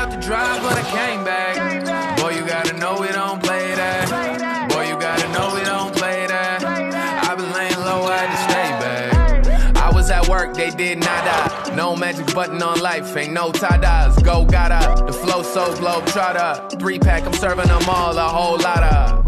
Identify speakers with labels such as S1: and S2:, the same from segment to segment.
S1: left to drive, but I came back. Boy, you gotta know we don't play that. Boy, you gotta know we don't play that. I've been laying low, I had to stay back. I was at work, they did nada. No magic button on life, ain't no tie-dyes. Go gotta, the flow so globe trotter. 3-pack, I'm serving them all, a whole lot of.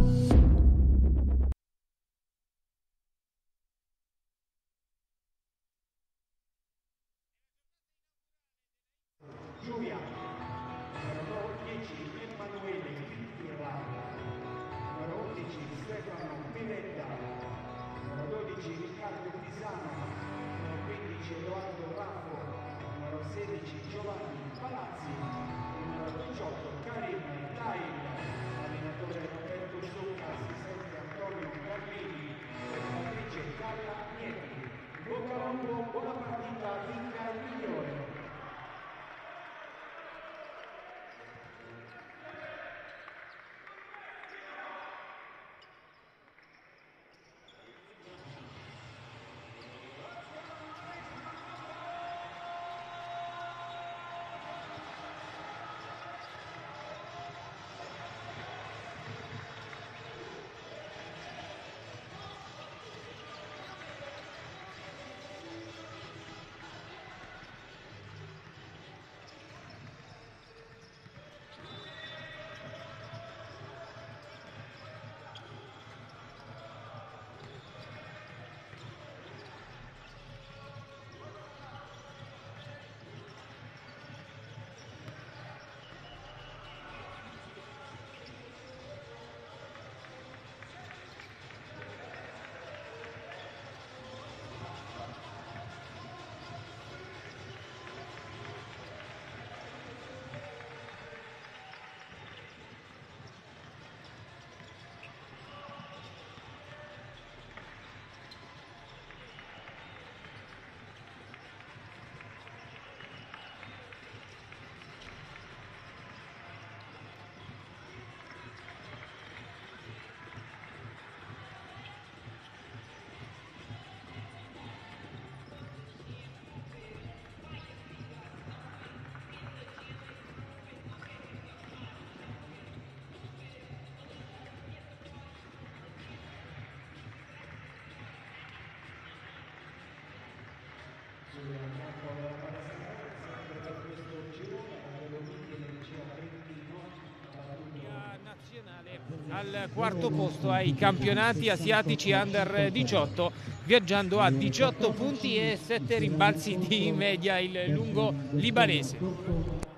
S2: Al quarto posto ai campionati asiatici under 18, viaggiando a 18 punti e 7 rimbalzi di media il lungo libanese.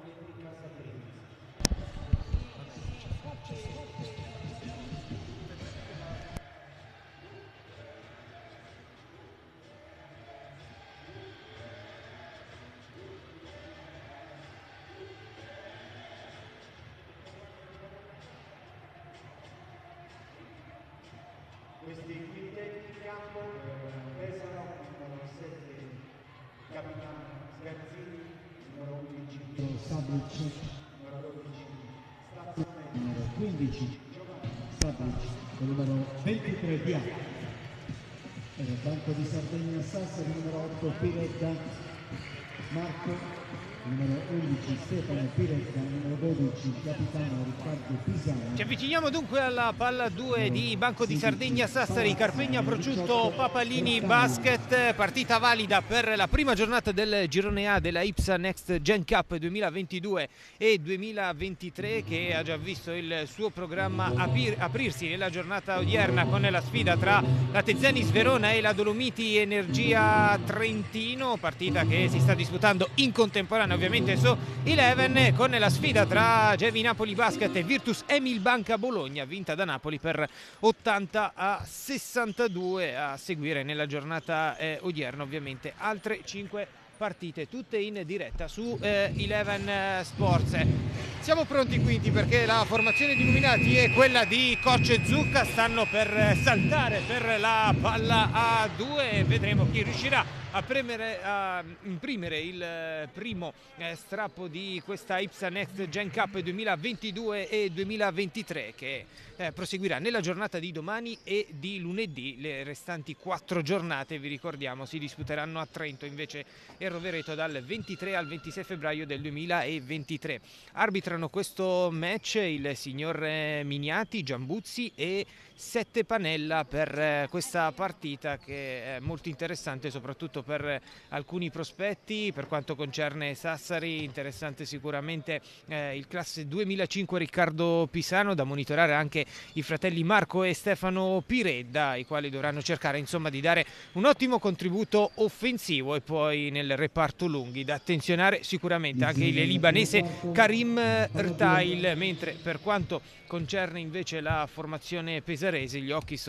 S3: Questi quintetti in campo pesano numero 7 capitano Sgarzini, numero 11 Sabric, numero 12 Stazzone, numero 15 Giovanni Sabric, numero 23 Dia. E nel banco di Sardegna Sassari, numero 8 Piredda Marco, numero 11 Stefano Piredda, numero 12 capitano Riccardo Pisano.
S2: Ci avviciniamo dunque alla palla 2 di Banco di Sardegna Sassari, Carpegna Prosciutto Papalini Basket, partita valida per la prima giornata del girone A della IPSA Next Gen Cup 2022 e 2023, che ha già visto il suo programma aprirsi nella giornata odierna con la sfida tra la Tezanis Verona e la Dolomiti Energia Trentino, partita che si sta disputando in contemporanea ovviamente su Eleven, con la sfida tra Gevi Napoli Basket e Virtus Emil Banca Bologna, vinta da Napoli per 80-62. A seguire nella giornata odierna ovviamente altre 5 partite, tutte in diretta su Eleven Sports. Siamo pronti quindi, perché la formazione di Illuminati e quella di coach Zucca stanno per saltare per la palla A2 e vedremo chi riuscirà a imprimere il primo strappo di questa IPSA Next Gen Cup 2022 e 2023 che proseguirà nella giornata di domani e di lunedì. Le restanti 4 giornate, vi ricordiamo, si disputeranno a Trento invece e Rovereto dal 23 al 26 febbraio del 2023. Arbitrano questo match il signor Miniati, Giambuzzi e Sette Panella per questa partita che è molto interessante soprattutto per alcuni prospetti. Per quanto concerne Sassari, interessante sicuramente il classe 2005 Riccardo Pisano, da monitorare anche i fratelli Marco e Stefano Piredda, i quali dovranno cercare insomma di dare un ottimo contributo offensivo. E poi nel reparto lunghi da attenzionare sicuramente anche il libanese Karim Rtail, mentre per quanto concerne invece la formazione pesarese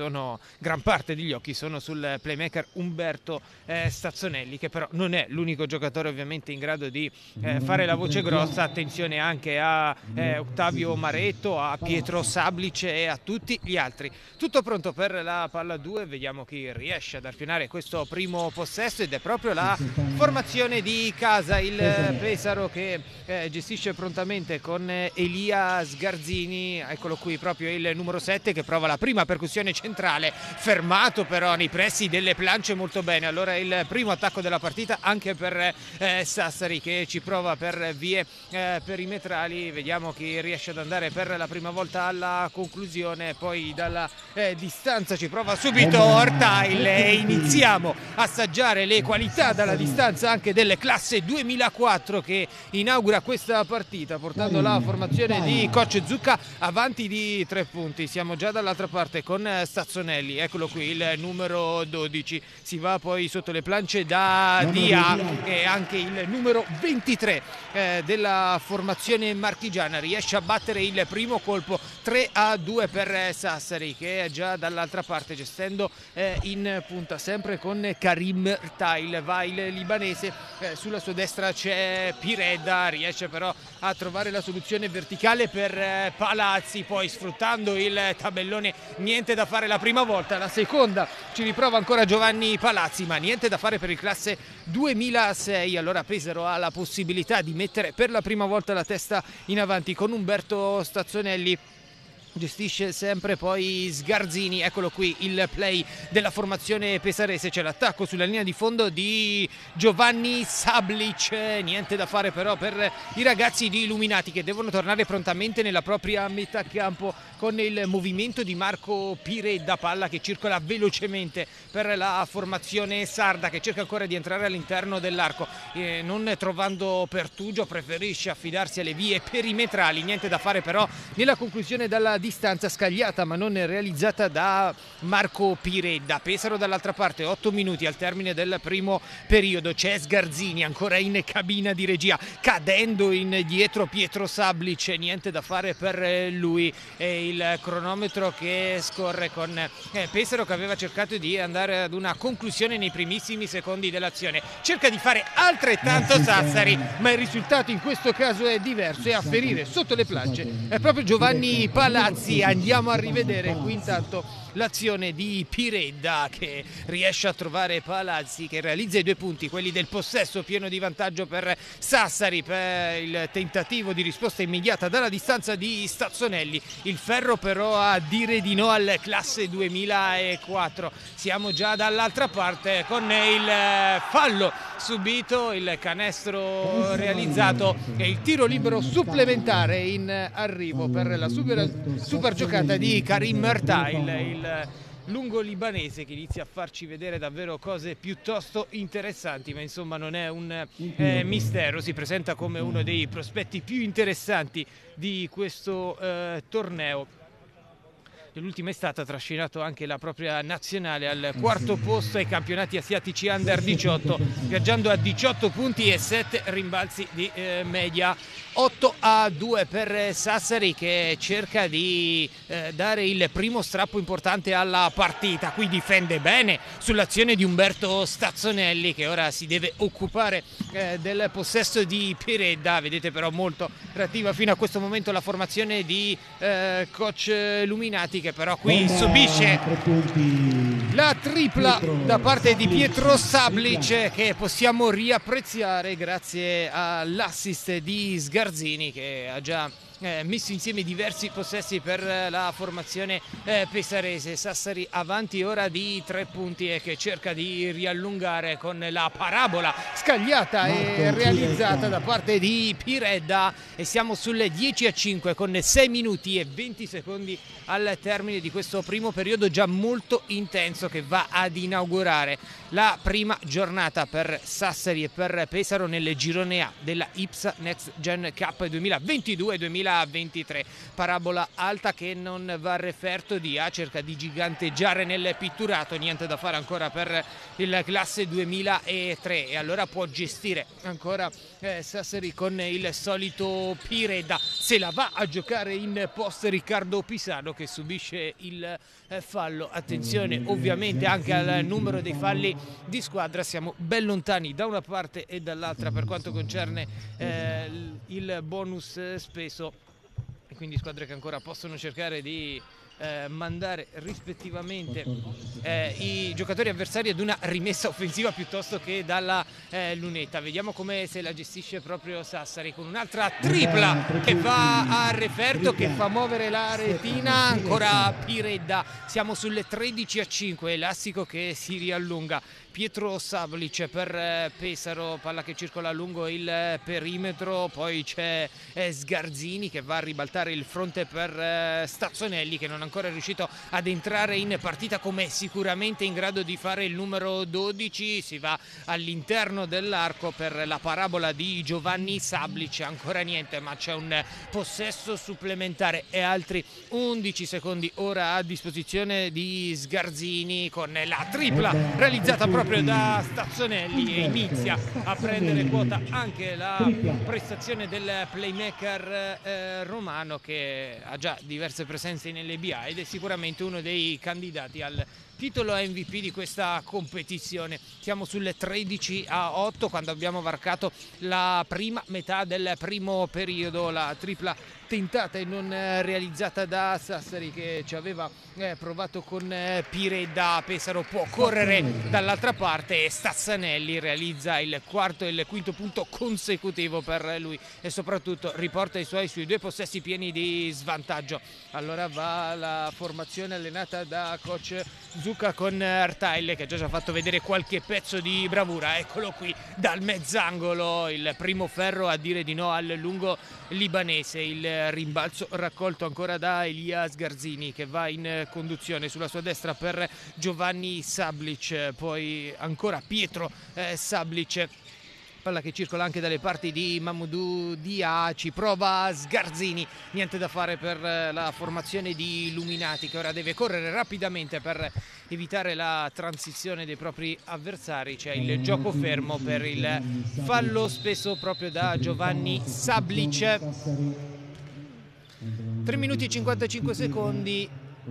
S2: gran parte degli occhi sono sul playmaker Umberto Stazzonelli, che però non è l'unico giocatore ovviamente in grado di fare la voce grossa. Attenzione anche a Ottavio Maretto, a Pietro Sablice e a tutti gli altri. Tutto pronto per la palla 2, vediamo chi riesce ad arpionare questo primo possesso ed è proprio la formazione di casa, il Pesaro che gestisce prontamente con Elia Sgarzini. Eccolo qui proprio il numero 7 che prova la prima percussione centrale, fermato però nei pressi delle plance molto bene. Allora il primo attacco della partita anche per Sassari, che ci prova per vie perimetrali. Vediamo chi riesce ad andare per la prima volta alla conclusione. Poi dalla distanza ci prova subito Rtail e iniziamo a assaggiare le qualità dalla distanza anche del classe 2004 che inaugura questa partita portando la formazione di coach Zucca avanti di 3 punti. Siamo già dall'altra parte con Stazzonelli, eccolo qui il numero 12, si va poi sotto le plance da Dia e anche il numero 23 della formazione marchigiana riesce a battere il primo colpo. 3-2 per Sassari, che è già dall'altra parte gestendo in punta sempre con Karim Rtail. Va il libanese, sulla sua destra c'è Piredda, riesce però a trovare la soluzione verticale per Palazzi, poi sfruttando il tabellone niente da fare la prima volta, la seconda ci riprova ancora Giovanni Palazzi, ma niente da fare per il classe 2006. Allora Pesaro ha la possibilità di mettere per la prima volta la testa in avanti con Umberto Stazzonelli. Gestisce sempre poi Sgarzini, eccolo qui il play della formazione pesarese, c'è l'attacco sulla linea di fondo di Giovanni Sablic, niente da fare però per i ragazzi di Illuminati che devono tornare prontamente nella propria metà campo con il movimento di Marco Piredda, palla che circola velocemente per la formazione sarda che cerca ancora di entrare all'interno dell'arco, non trovando Pertugio preferisce affidarsi alle vie perimetrali, niente da fare però nella conclusione dalla distanza scagliata ma non realizzata da Marco Piredda. Pesaro dall'altra parte, 8 minuti al termine del primo periodo, c'è Sgarzini ancora in cabina di regia, cadendo in dietro Pietro Sablic, niente da fare per lui. E il cronometro che scorre con Pesaro che aveva cercato di andare ad una conclusione nei primissimi secondi dell'azione, cerca di fare altrettanto Sassari, ma il risultato in questo caso è diverso e a ferire sotto le planche è proprio Giovanni Palazzi. Andiamo a rivedere qui intanto l'azione di Piredda che riesce a trovare Palazzi, che realizza i 2 punti, quelli del possesso, pieno di vantaggio per Sassari, per il tentativo di risposta immediata dalla distanza di Stazzonelli. Il ferro però a dire di no al classe 2004. Siamo già dall'altra parte con il fallo subito, il canestro realizzato e il tiro libero supplementare in arrivo per la super giocata di Karim Rtail, il lungo libanese che inizia a farci vedere davvero cose piuttosto interessanti, ma insomma non è un mistero, si presenta come uno dei prospetti più interessanti di questo torneo. Nell'ultima estate ha trascinato anche la propria nazionale al 4° posto ai campionati asiatici Under 18, viaggiando a 18 punti e 7 rimbalzi di media. 8-2 per Sassari che cerca di dare il primo strappo importante alla partita. Qui difende bene sull'azione di Umberto Stazzonelli che ora si deve occupare del possesso di Piredda. Vedete però molto reattiva fino a questo momento la formazione di coach Luminati che che però qui subisce la tripla da parte di Pietro Sablic, che possiamo riapprezzare grazie all'assist di Sgarzini, che ha già messo insieme diversi possessi per la formazione pesarese. Sassari avanti ora di 3 punti e che cerca di riallungare con la parabola scagliata e realizzata da parte di Piredda, e siamo sulle 10-5 con 6 minuti e 20 secondi al termine di questo primo periodo già molto intenso, che va ad inaugurare la prima giornata per Sassari e per Pesaro nel girone A della IPSA Next Gen Cup 2022-2023. Parabola alta che non va a referto di A, cerca di giganteggiare nel pitturato, niente da fare ancora per il classe 2003, e allora può gestire ancora Sassari con il solito Piredda. Se la va a giocare in post Riccardo Pisano, che subisce il fallo. Attenzione ovviamente anche al numero dei falli di squadra, siamo ben lontani da una parte e dall'altra per quanto concerne il bonus speso, e quindi squadre che ancora possono cercare di mandare rispettivamente i giocatori avversari ad una rimessa offensiva piuttosto che dalla lunetta. Vediamo come se la gestisce proprio Sassari con un'altra tripla che va a referto, che fa muovere la retina. Ancora Piredda, siamo sulle 13-5, elastico che si riallunga. Pietro Sablic per Pesaro, palla che circola lungo il perimetro, poi c'è Sgarzini che va a ribaltare il fronte per Stazzonelli, che non è ancora riuscito ad entrare in partita, come sicuramente in grado di fare il numero 12. Si va all'interno dell'arco per la parabola di Giovanni Sablic, ancora niente, ma c'è un possesso supplementare e altri 11 secondi ora a disposizione di Sgarzini con la tripla realizzata proprio da Stazzonelli, e inizia a prendere quota anche la prestazione del playmaker romano, che ha già diverse presenze in LBA ed è sicuramente uno dei candidati al titolo MVP di questa competizione. Siamo sulle 13-8 quando abbiamo varcato la prima metà del primo periodo. La tripla tentata e non realizzata da Sassari, che ci aveva provato con Piredda. Pesaro può correre dall'altra parte e Stazzanelli realizza il quarto e il quinto punto consecutivo per lui, e soprattutto riporta i suoi sui 2 possessi pieni di svantaggio. Allora va la formazione allenata da coach Zucca con Artaile, che ha già fatto vedere qualche pezzo di bravura. Eccolo qui dal mezzangolo, il primo ferro a dire di no al lungo libanese. Il rimbalzo raccolto ancora da Elia Sgarzini, che va in conduzione sulla sua destra per Giovanni Sablic, poi ancora Pietro Sablic. Palla che circola anche dalle parti di Mamoudou Dia, ci prova Sgarzini, niente da fare per la formazione di Luminati, che ora deve correre rapidamente per evitare la transizione dei propri avversari. C'è il gioco fermo per il fallo speso proprio da Giovanni Sablic. 3 minuti e 55 secondi.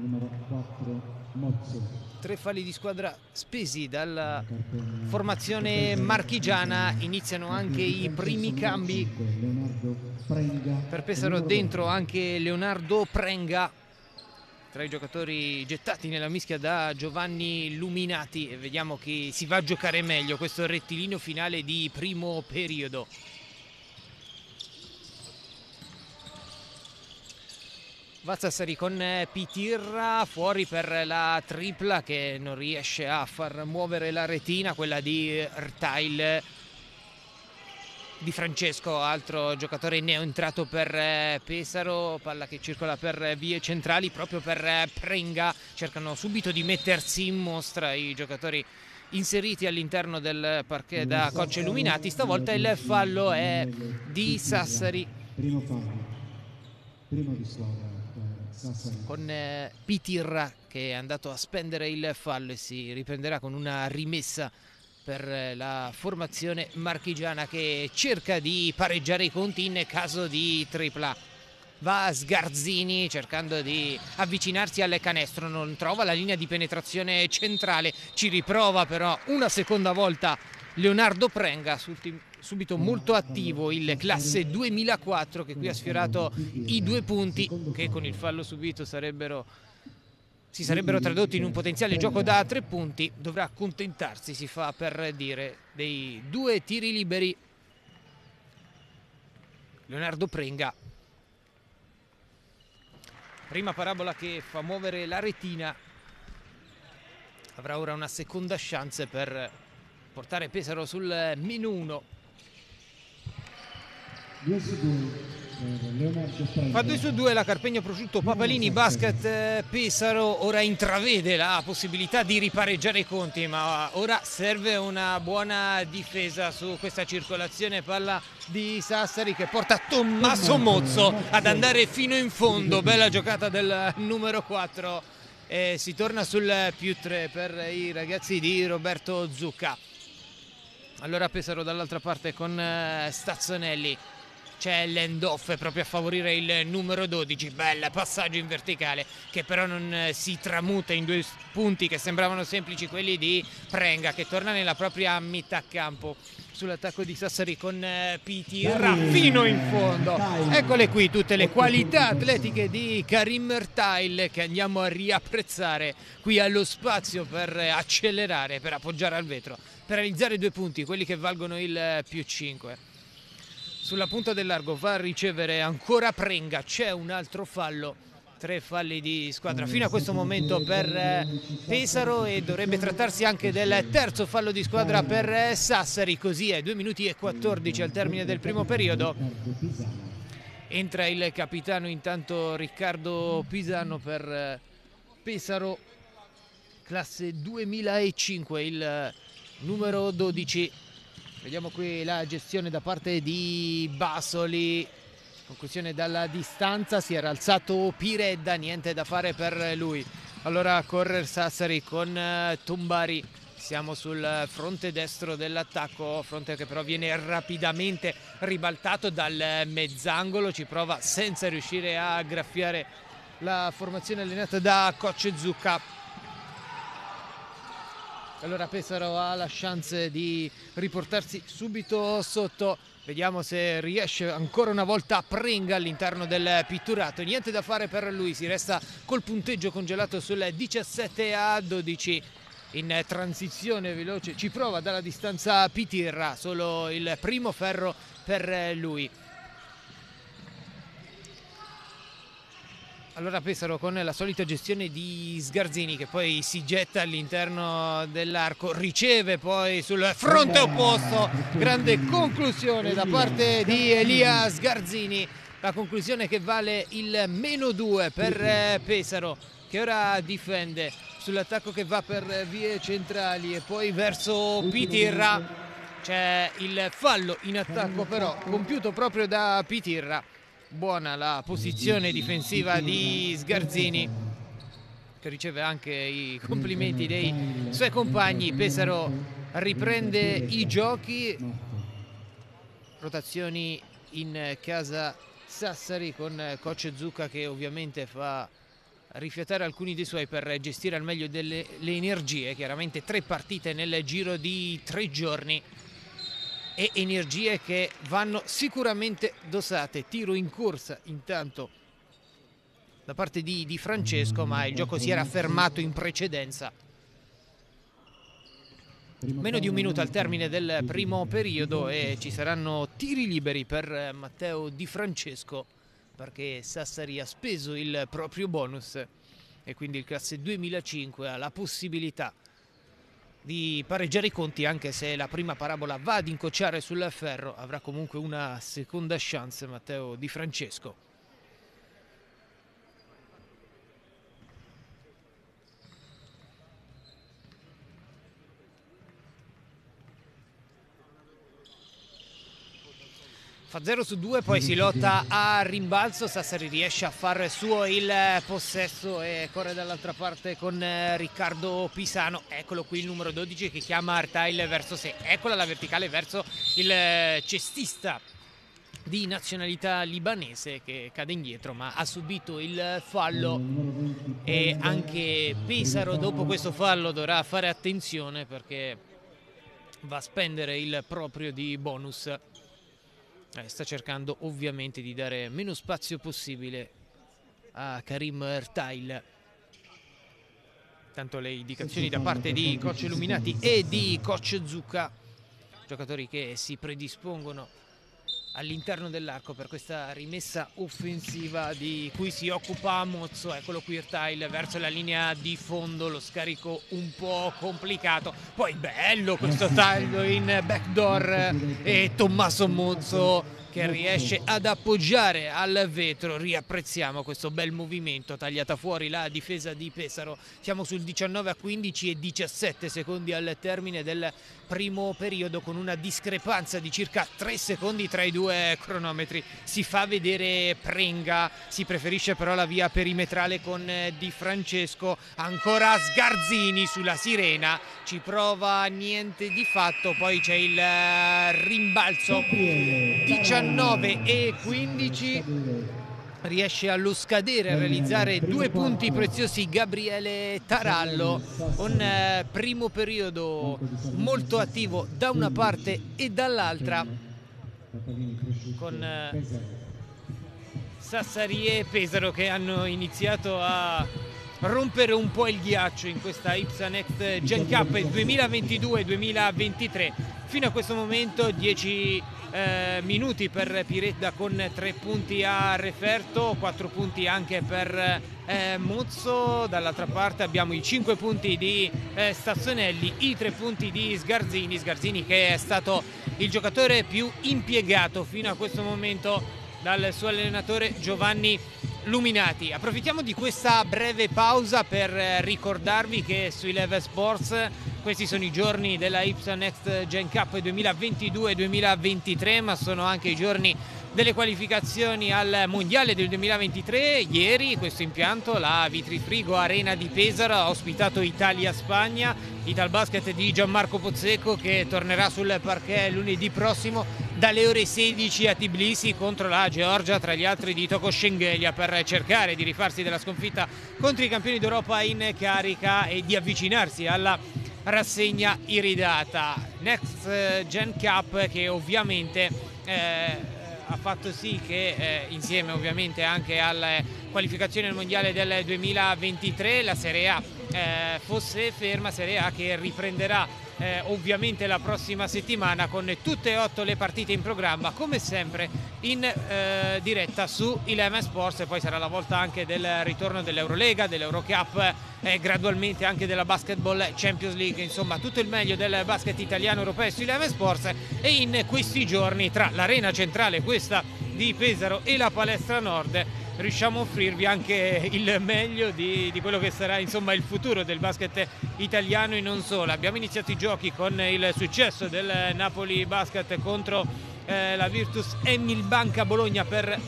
S2: 3 falli di squadra spesi dalla formazione marchigiana. Iniziano anche i primi cambi per Pesaro, dentro anche Leonardo Prenga, tra i giocatori gettati nella mischia da Giovanni Luminati, e vediamo chi si va a giocare meglio questo rettilineo finale di primo periodo. Va Sassari con Pitirra fuori per la tripla, che non riesce a far muovere la retina, quella di Artaile. Di Francesco, altro giocatore neoentrato per Pesaro, palla che circola per vie centrali proprio per Prenga. Cercano subito di mettersi in mostra i giocatori inseriti all'interno del parquet da coach Illuminati. Stavolta il fallo è di Sassari,
S3: primo di squadra Sassari,
S2: con Pitirra che è andato a spendere il fallo, e si riprenderà con una rimessa per la formazione marchigiana, che cerca di pareggiare i conti in caso di tripla. Va Sgarzini cercando di avvicinarsi al canestro, non trova la linea di penetrazione centrale, ci riprova però una seconda volta Leonardo Prenga, subito molto attivo il classe 2004, che qui ha sfiorato i 2 punti, che con il fallo subito sarebbero si sarebbero tradotti in un potenziale gioco da 3 punti. Dovrà accontentarsi, si fa per dire, dei 2 tiri liberi. Leonardo Prenga, prima parabola che fa muovere la retina, avrà ora una seconda chance per portare Pesaro sul -1.
S3: 2 su 2 Leonardo Prenga.
S2: Fa 2 su 2 la Carpegna Prosciutto Papalini Basket. Pesaro ora intravede la possibilità di ripareggiare i conti, ma ora serve una buona difesa su questa circolazione. Palla di Sassari che porta Tommaso Mozzo ad andare fino in fondo. Bella giocata del numero 4 e si torna sul +3 per i ragazzi di Roberto Zucca. Allora Pesaro dall'altra parte con Stazzonelli. C'è l'end-off proprio a favorire il numero 12, bel passaggio in verticale che però non si tramuta in 2 punti che sembravano semplici, quelli di Prenga che torna nella propria metà campo sull'attacco di Sassari con Pitirra fino in fondo. Eccole qui tutte le qualità atletiche di Karim Ertail che andiamo a riapprezzare qui allo spazio per accelerare, per appoggiare al vetro, per realizzare 2 punti, quelli che valgono il +5. Sulla punta del largo va a ricevere ancora Prenga, c'è un altro fallo, 3 falli di squadra fino a questo momento per Pesaro e dovrebbe trattarsi anche del terzo fallo di squadra per Sassari, così è 2 minuti e 14 al termine del primo periodo. Entra il capitano intanto Riccardo Pisano per Pesaro, classe 2005, il numero 12. Vediamo qui la gestione da parte di Basoli, conclusione dalla distanza, si era alzato Piredda, niente da fare per lui. Allora corre Sassari con Tombari, siamo sul fronte destro dell'attacco, fronte che però viene rapidamente ribaltato dal mezzangolo, ci prova senza riuscire a graffiare la formazione allenata da coach Zucca. Allora Pesaro ha la chance di riportarsi subito sotto, vediamo se riesce ancora una volta a Prenga all'interno del pitturato, niente da fare per lui, si resta col punteggio congelato sul 17-12 in transizione veloce, ci prova dalla distanza Pitirra, solo il primo ferro per lui. Allora Pesaro con la solita gestione di Sgarzini che poi si getta all'interno dell'arco, riceve poi sul fronte opposto, grande conclusione da parte di Elia Sgarzini, la conclusione che vale il -2 per Pesaro che ora difende sull'attacco che va per vie centrali e poi verso Pitirra, c'è il fallo in attacco però compiuto proprio da Pitirra. Buona la posizione difensiva di Sgarzini che riceve anche i complimenti dei suoi compagni. Pesaro riprende i giochi, rotazioni in casa Sassari con coach Zucca che ovviamente fa rifiatare alcuni dei suoi per gestire al meglio le energie, chiaramente 3 partite nel giro di 3 giorni e energie che vanno sicuramente dosate. Tiro in corsa intanto da parte di Francesco, ma il gioco si era fermato in precedenza. Meno di 1 minuto al termine del primo periodo e ci saranno tiri liberi per Matteo Di Francesco perché Sassari ha speso il proprio bonus e quindi il classe 2005 ha la possibilità di pareggiare i conti, anche se la prima parabola va ad incocciare sul ferro, avrà comunque una seconda chance Matteo Di Francesco. Fa 0 su 2, poi si lotta a rimbalzo, Sassari riesce a far suo il possesso e corre dall'altra parte con Riccardo Pisano. Eccolo qui il numero 12 che chiama Ertail verso sé, eccola la verticale verso il cestista di nazionalità libanese che cade indietro ma ha subito il fallo e anche Pesaro dopo questo fallo dovrà fare attenzione perché va a spendere il proprio di bonus. Sta cercando ovviamente di dare meno spazio possibile a Karim Ertail. Tanto le indicazioni da parte di coach Luminati e di coach Zucca, giocatori che si predispongono all'interno dell'arco per questa rimessa offensiva di cui si occupa Mozzo. Eccolo qui Irtail verso la linea di fondo, lo scarico un po' complicato, poi bello questo taglio in backdoor e Tommaso Mozzo che riesce ad appoggiare al vetro. Riapprezziamo questo bel movimento, tagliata fuori la difesa di Pesaro. Siamo sul 19-15 e 17 secondi al termine del primo periodo, con una discrepanza di circa 3 secondi tra i due cronometri. Si fa vedere Prenga, si preferisce però la via perimetrale con Di Francesco. Ancora Sgarzini sulla sirena, ci prova, niente di fatto. Poi c'è il rimbalzo. 19-15, riesce allo scadere a realizzare 2 punti preziosi Gabriele Tarallo. Un primo periodo molto attivo da una parte e dall'altra, con Sassari e Pesaro che hanno iniziato a rompere un po' il ghiaccio in questa IPSA Next Gen Cup 2022-2023. Fino a questo momento 10 minuti per Piredda con 3 punti a referto, 4 punti anche per Mozzo. Dall'altra parte abbiamo i 5 punti di Stazzonelli, i 3 punti di Sgarzini che è stato il giocatore più impiegato fino a questo momento dal suo allenatore Giovanni Luminati. Approfittiamo di questa breve pausa per ricordarvi che su Eleven Sports questi sono i giorni della IPSA Next Gen Cup 2022-2023, ma sono anche i giorni delle qualificazioni al Mondiale del 2023. Ieri questo impianto, la Vitrifrigo Arena di Pesaro, ha ospitato Italia-Spagna, Italbasket di Gianmarco Pozzecco che tornerà sul parquet lunedì prossimo dalle ore 16 a Tbilisi contro la Georgia, tra gli altri di Toko Schengelia, per cercare di rifarsi della sconfitta contro i campioni d'Europa in carica e di avvicinarsi alla rassegna iridata. Next Gen Cup che ovviamente ha fatto sì che insieme ovviamente anche alle qualificazioni al mondiale del 2023 la Serie A fosse ferma, Serie A che riprenderà ovviamente la prossima settimana con tutte e 8 le partite in programma, come sempre in diretta su Eleven Sports. E poi sarà la volta anche del ritorno dell'Eurolega, dell'Eurocup, gradualmente anche della Basketball Champions League. Insomma, tutto il meglio del basket italiano europeo su Eleven Sports. E in questi giorni, tra l'arena centrale, questa di Pesaro, e la palestra nord, riusciamo a offrirvi anche il meglio di quello che sarà insomma il futuro del basket italiano e non solo. Abbiamo iniziato i giochi con il successo del Napoli Basket contro la Virtus Emilbanca Bologna per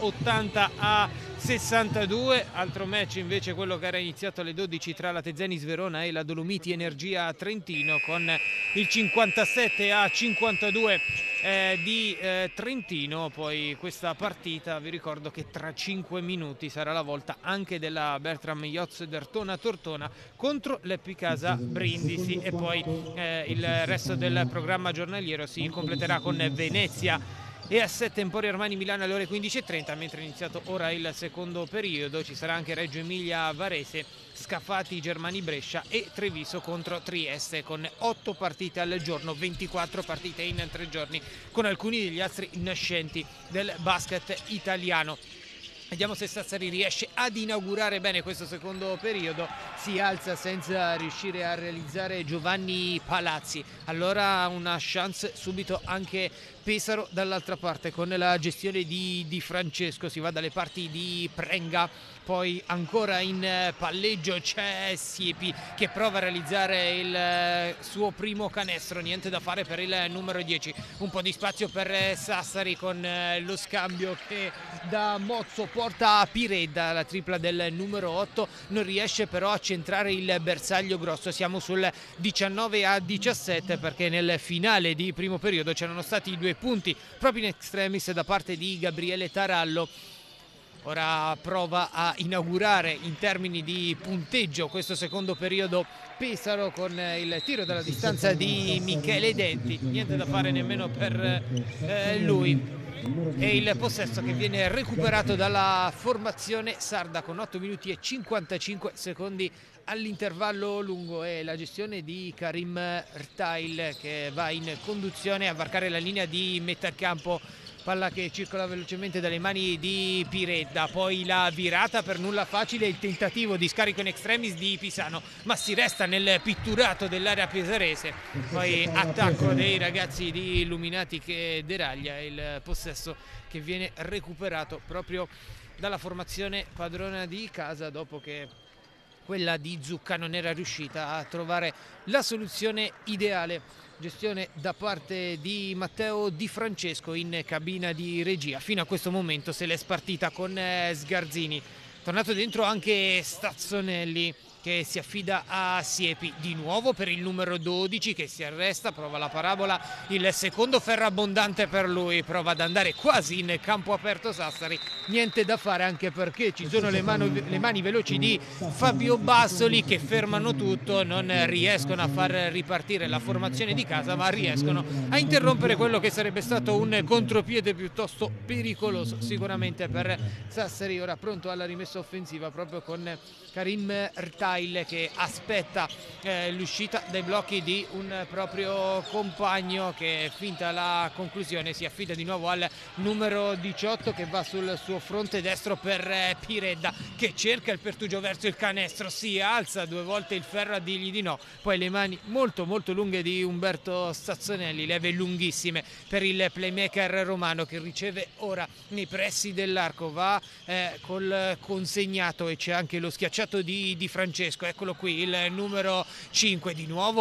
S2: 80-62. Altro match invece quello che era iniziato alle 12 tra la Tezenis Verona e la Dolomiti Energia Trentino, con il 57-52 di Trentino. Poi questa partita, vi ricordo che tra 5 minuti sarà la volta anche della Bertram Yachts Dertona Tortona contro l'Epicasa Brindisi, e poi il resto del programma giornaliero si completerà con Venezia e a 7 Emporio Armani Milano alle ore 15:30, mentre è iniziato ora il secondo periodo. Ci sarà anche Reggio Emilia Varese, Scafati Germani Brescia e Treviso contro Trieste, con 8 partite al giorno, 24 partite in 3 giorni, con alcuni degli astri nascenti del basket italiano. Vediamo se Sassari riesce ad inaugurare bene questo secondo periodo. Si alza senza riuscire a realizzare Giovanni Palazzi. Allora una chance subito anche Pesaro dall'altra parte, con la gestione di Di Francesco. Si va dalle parti di Prenga, poi ancora in palleggio c'è Siepi che prova a realizzare il suo primo canestro, niente da fare per il numero 10. Un po' di spazio per Sassari, con lo scambio che da Mozzo porta a Piredda, la tripla del numero 8 non riesce però a centrare il bersaglio grosso. Siamo sul 19-17 perché nel finale di primo periodo c'erano stati 2 punti proprio in extremis da parte di Gabriele Tarallo. Ora prova a inaugurare in termini di punteggio questo secondo periodo Pesaro con il tiro dalla distanza di Michele Denti, niente da fare nemmeno per lui, e il possesso che viene recuperato dalla formazione sarda con 8 minuti e 55 secondi all'intervallo lungo e la gestione di Karim Rtail che va in conduzione a varcare la linea di metà campo. Palla che circola velocemente dalle mani di Piredda, poi la virata per nulla facile, il tentativo di scarico in extremis di Pisano, ma si resta nel pitturato dell'area pesarese. Poi attacco dei ragazzi di Illuminati che deraglia, il possesso che viene recuperato proprio dalla formazione padrona di casa dopo che quella di Zucca non era riuscita a trovare la soluzione ideale. Gestione da parte di Matteo Di Francesco in cabina di regia. Fino a questo momento se l'è spartita con Sgarzini. Tornato dentro anche Stazzonelli che si affida a Siepi di nuovo per il numero 12 che si arresta, prova la parabola, il secondo ferro abbondante per lui, prova ad andare quasi in campo aperto Sassari, niente da fare anche perché ci sono le mani veloci di Fabio Bassoli che fermano tutto, non riescono a far ripartire la formazione di casa ma riescono a interrompere quello che sarebbe stato un contropiede piuttosto pericoloso sicuramente per Sassari. Ora pronto alla rimessa offensiva proprio con Karim Rtail che aspetta l'uscita dai blocchi di un proprio compagno che finta la conclusione si affida di nuovo al numero 18 che va sul suo fronte destro per Piredda che cerca il pertugio verso il canestro, si alza due volte il ferro a dirgli di no, poi le mani molto lunghe di Umberto Stazzonelli, leve lunghissime per il playmaker romano che riceve ora nei pressi dell'arco, va col consegnato e c'è anche lo schiacciato di Francesco. Eccolo qui il numero 5 di nuovo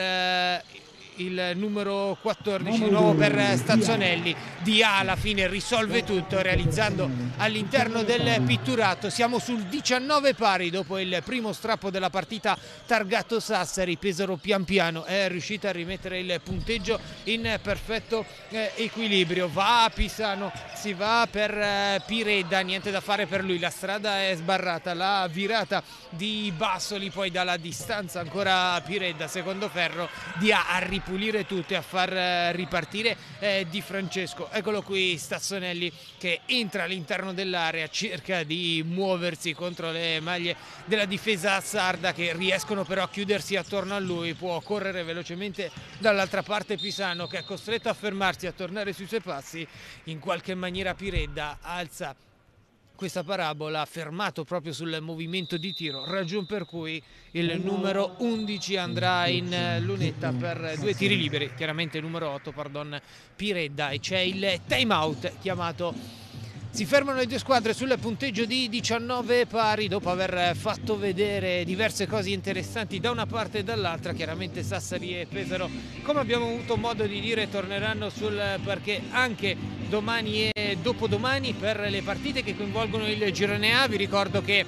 S2: per il numero 14 di nuovo per Stazzonelli. Dia alla fine risolve tutto realizzando all'interno del pitturato. Siamo sul 19 pari dopo il primo strappo della partita targato Sassari. Pesaro pian piano è riuscita a rimettere il punteggio in perfetto equilibrio. Va a Pisano, si va per Piredda, niente da fare per lui, la strada è sbarrata, la virata di Bassoli poi dalla distanza ancora Piredda, secondo ferro, Dia a ripulire tutto e a far ripartire Di Francesco. Eccolo qui Stazzonelli che entra all'interno dell'area, cerca di muoversi contro le maglie della difesa sarda che riescono però a chiudersi attorno a lui, può correre velocemente dall'altra parte Pisano che è costretto a fermarsi, a tornare sui suoi passi. In qualche maniera Piredda alza questa parabola, fermato proprio sul movimento di tiro, ragion per cui il numero 11 andrà in lunetta per due tiri liberi, chiaramente il numero 8, Piredda, e c'è il time out chiamato. Si fermano le due squadre sul punteggio di 19 pari dopo aver fatto vedere diverse cose interessanti da una parte e dall'altra. Chiaramente Sassari e Pesaro, come abbiamo avuto modo di dire, torneranno sul parquet anche domani e dopodomani per le partite che coinvolgono il girone A. Vi ricordo che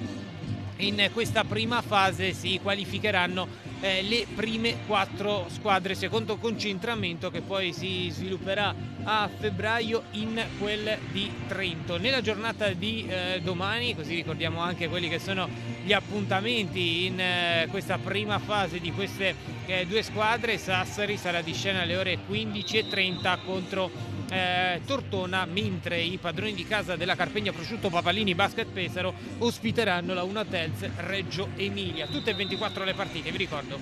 S2: in questa prima fase si qualificheranno le prime 4 squadre secondo concentramento che poi si svilupperà a febbraio in quel di Trento. Nella giornata di domani, così ricordiamo anche quelli che sono gli appuntamenti in questa prima fase di queste due squadre, Sassari sarà di scena alle ore 15:30 contro Tortona, mentre i padroni di casa della Carpegna Prosciutto Papalini Basket Pesaro ospiteranno la Unatels Reggio Emilia. Tutte e 24 le partite, vi ricordo,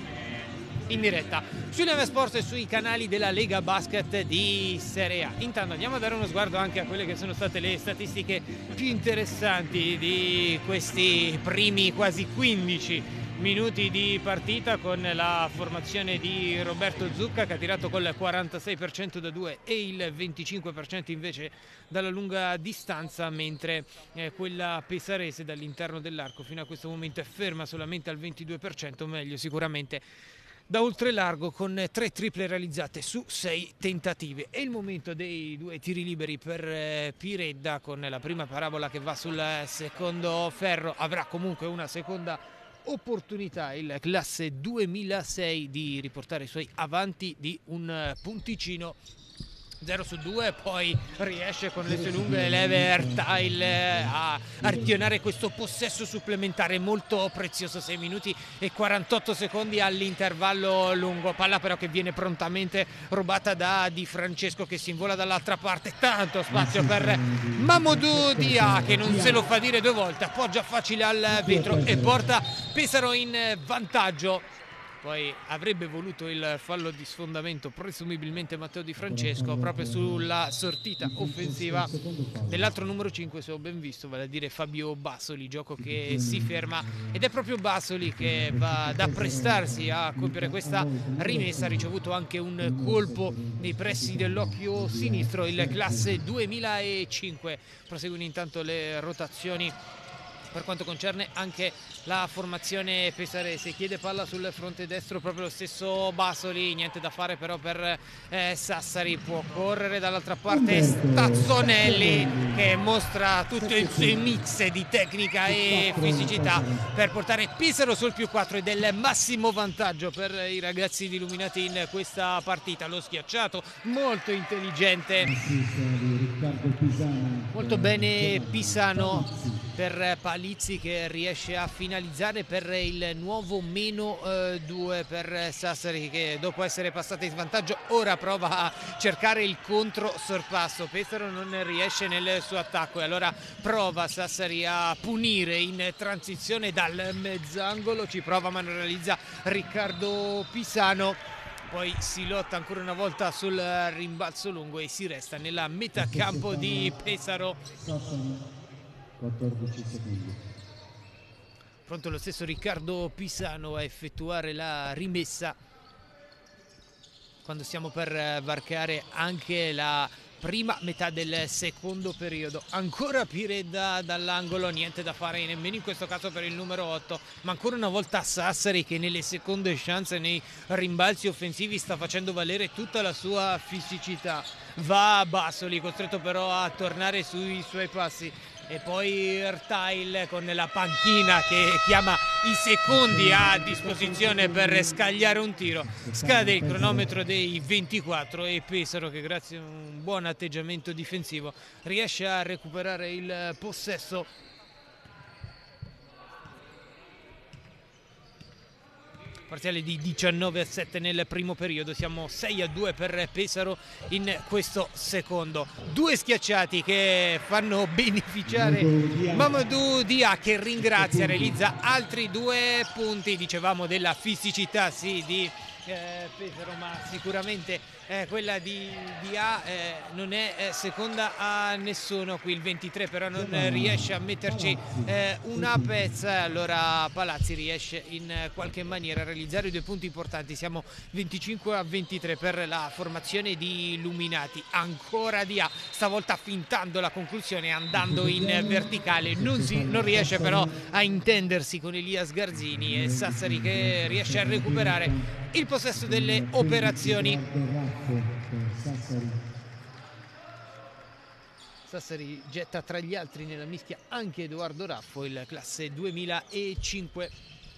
S2: in diretta sui Neve Sports e sui canali della Lega Basket di Serie A. Intanto andiamo a dare uno sguardo anche a quelle che sono state le statistiche più interessanti di questi primi quasi 15 minuti di partita, con la formazione di Roberto Zucca che ha tirato col 46% da 2 e il 25% invece dalla lunga distanza, mentre quella pesarese dall'interno dell'arco fino a questo momento è ferma solamente al 22%, meglio sicuramente da oltre largo con 3 triple realizzate su 6 tentative. È il momento dei due tiri liberi per Piredda, con la prima parabola che va sul secondo ferro. Avrà comunque una seconda opportunità il classe 2006 di riportare i suoi avanti di un punticino 0 su 2, poi riesce con le sue lunghe leve Ertail a artionare questo possesso supplementare molto prezioso. 6 minuti e 48 secondi all'intervallo lungo, palla però che viene prontamente rubata da Di Francesco, che si invola dall'altra parte. Tanto spazio per Mamadou Dia, che non se lo fa dire due volte, appoggia facile al vetro e porta Pesaro in vantaggio. Poi avrebbe voluto il fallo di sfondamento presumibilmente Matteo Di Francesco proprio sulla sortita offensiva dell'altro numero 5, se ho ben visto, vale a dire Fabio Bassoli. Gioco che si ferma ed è proprio Bassoli che va ad apprestarsi a compiere questa rimessa. Ha ricevuto anche un colpo nei pressi dell'occhio sinistro, il classe 2005. Proseguono intanto le rotazioni per quanto concerne anche la formazione pesarese. Chiede palla sul fronte destro proprio lo stesso Bassoli, niente da fare però per Sassari. Può correre dall'altra parte Stazzonelli, che mostra tutto il suo mix di tecnica e fisicità per portare Pesaro sul +4 ed è il massimo vantaggio per i ragazzi di Illuminati in questa partita. Lo schiacciato molto intelligente, molto bene Pisano per Palizzi, che riesce a finalizzare per il nuovo -2 per Sassari, che dopo essere passata in svantaggio ora prova a cercare il contro sorpasso. Pesaro non riesce nel suo attacco e allora prova Sassari a punire in transizione dal mezzangolo, ci prova ma non realizza Riccardo Pisano. Poi si lotta ancora una volta sul rimbalzo lungo e si resta nella metà campo di Pesaro.
S3: 14 secondi.
S2: Pronto lo stesso Riccardo Pisano a effettuare la rimessa quando stiamo per varcare anche la prima metà del secondo periodo. Ancora Piredda dall'angolo, niente da fare nemmeno in questo caso per il numero 8, ma ancora una volta Sassari che nelle seconde chance, nei rimbalzi offensivi, sta facendo valere tutta la sua fisicità. Va Bassoli, costretto però a tornare sui suoi passi. E poi Ertail con la panchina che chiama i secondi a disposizione per scagliare un tiro. Scade il cronometro dei 24 e Pesaro, che grazie a un buon atteggiamento difensivo riesce a recuperare il possesso. Parziale di 19-7 nel primo periodo, siamo 6-2 per Pesaro in questo secondo. Due schiacciati che fanno beneficiare Mamadou Dia, che ringrazia, realizza altri 2 punti. Dicevamo della fisicità sì di Pesaro, ma sicuramente quella di Dia non è seconda a nessuno. Qui il 23 però non riesce a metterci una pezza, allora Palazzi riesce in qualche maniera a realizzare 2 punti importanti. Siamo 25-23 per la formazione di Illuminati. Ancora Dia, stavolta fintando la conclusione, andando in verticale, non riesce però a intendersi con Elias Garzini, e Sassari che riesce a recuperare il possesso delle operazioni. Sassari getta tra gli altri nella mischia anche Edoardo Raffo, il classe 2005.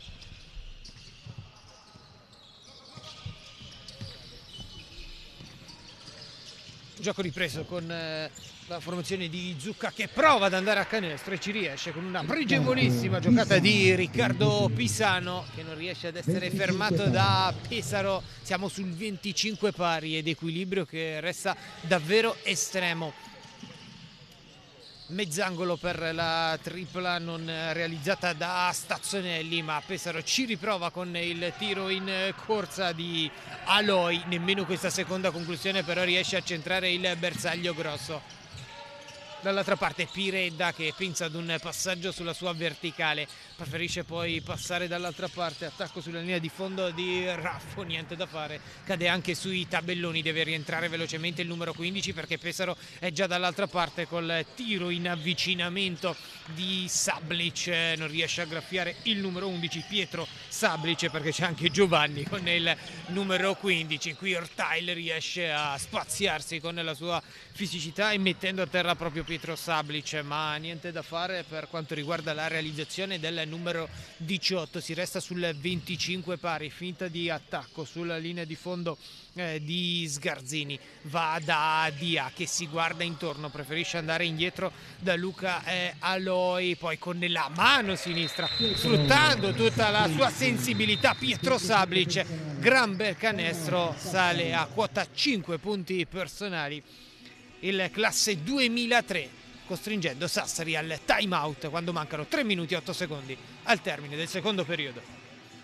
S2: Gioco ripreso con la formazione di Zucca, che prova ad andare a canestro e ci riesce con una pregevolissima giocata di Riccardo Pisano, che non riesce ad essere fermato da Pesaro. Siamo sul 25 pari ed equilibrio che resta davvero estremo. Mezzangolo per la tripla non realizzata da Stazzonelli, ma Pesaro ci riprova con il tiro in corsa di Aloi. Nemmeno questa seconda conclusione però riesce a centrare il bersaglio grosso. Dall'altra parte Piredda, che pensa ad un passaggio sulla sua verticale, preferisce poi passare dall'altra parte. Attacco sulla linea di fondo di Raffo, niente da fare, cade anche sui tabelloni. Deve rientrare velocemente il numero 15 perché Pesaro è già dall'altra parte col tiro in avvicinamento di Sablic. Non riesce a graffiare il numero 11 Pietro Sablic, perché c'è anche Giovanni con il numero 15. Qui Ertail riesce a spaziarsi con la sua fisicità e mettendo a terra proprio Pietro Sablic, ma niente da fare per quanto riguarda la realizzazione del numero 18. Si resta sul 25 pari, finta di attacco sulla linea di fondo di Sgarzini, va da Dia che si guarda intorno, preferisce andare indietro da Luca Aloi, poi con la mano sinistra, sfruttando tutta la sua sensibilità, Pietro Sablic, gran bel canestro, sale a quota 5 punti personali il classe 2003, costringendo Sassari al time out quando mancano 3 minuti e 8 secondi al termine del secondo periodo.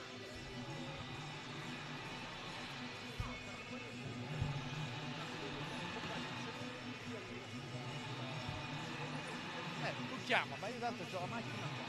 S2: Ma io tanto c'ho la macchina qua.